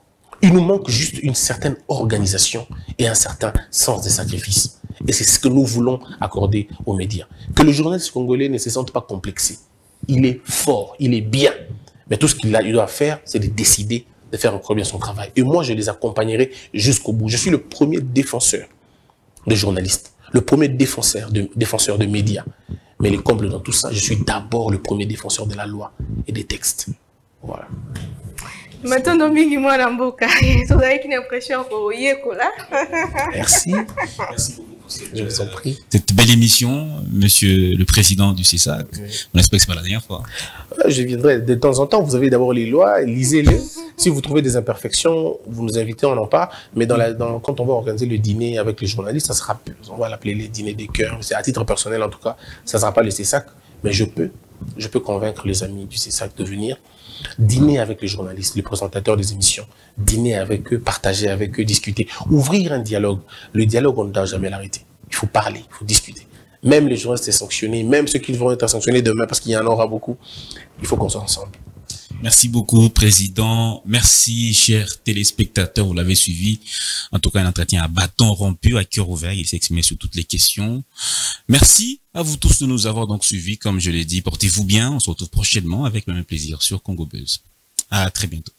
Speaker 3: Il nous manque juste une certaine organisation et un certain sens des sacrifices. Et c'est ce que nous voulons accorder aux médias. Que le journaliste congolais ne se sente pas complexé. Il est fort, il est bien. Mais tout ce qu'il doit faire, c'est de décider de faire encore bien son travail. Et moi, je les accompagnerai jusqu'au bout. Je suis le premier défenseur de journalistes, le premier défenseur de médias. Mais les combles dans tout ça, je suis d'abord le premier défenseur de la loi et des textes. Voilà.
Speaker 4: Maintenant, Mingi Mwana Mboka, tu as une impression que Yekola.
Speaker 3: Merci. Merci beaucoup. Je vous en prie.
Speaker 5: Cette belle émission, monsieur le président du CESAC. On espère que ce n'est pas la dernière fois.
Speaker 3: Je viendrai de temps en temps. Vous avez d'abord les lois, lisez-les. Si vous trouvez des imperfections, vous nous invitez, on en parle. Mais quand on va organiser le dîner avec les journalistes, ça sera, on va l'appeler les dîners des cœurs. C'est à titre personnel en tout cas. Ça ne sera pas le CESAC, mais je peux convaincre les amis du CESAC de venir dîner avec les journalistes, les présentateurs des émissions, dîner avec eux, partager avec eux, discuter, ouvrir un dialogue. Le dialogue, on ne doit jamais l'arrêter. Il faut parler, il faut discuter. Même les journalistes sont sanctionnés, même ceux qui vont être sanctionnés demain, parce qu'il y en aura beaucoup, il faut qu'on soit ensemble.
Speaker 5: Merci beaucoup, Président. Merci, chers téléspectateurs, vous l'avez suivi. En tout cas, un entretien à bâton rompu, à cœur ouvert. Il s'est exprimé sur toutes les questions. Merci à vous tous de nous avoir donc suivis. Comme je l'ai dit, portez-vous bien. On se retrouve prochainement avec le même plaisir sur Congo Buzz. À très bientôt.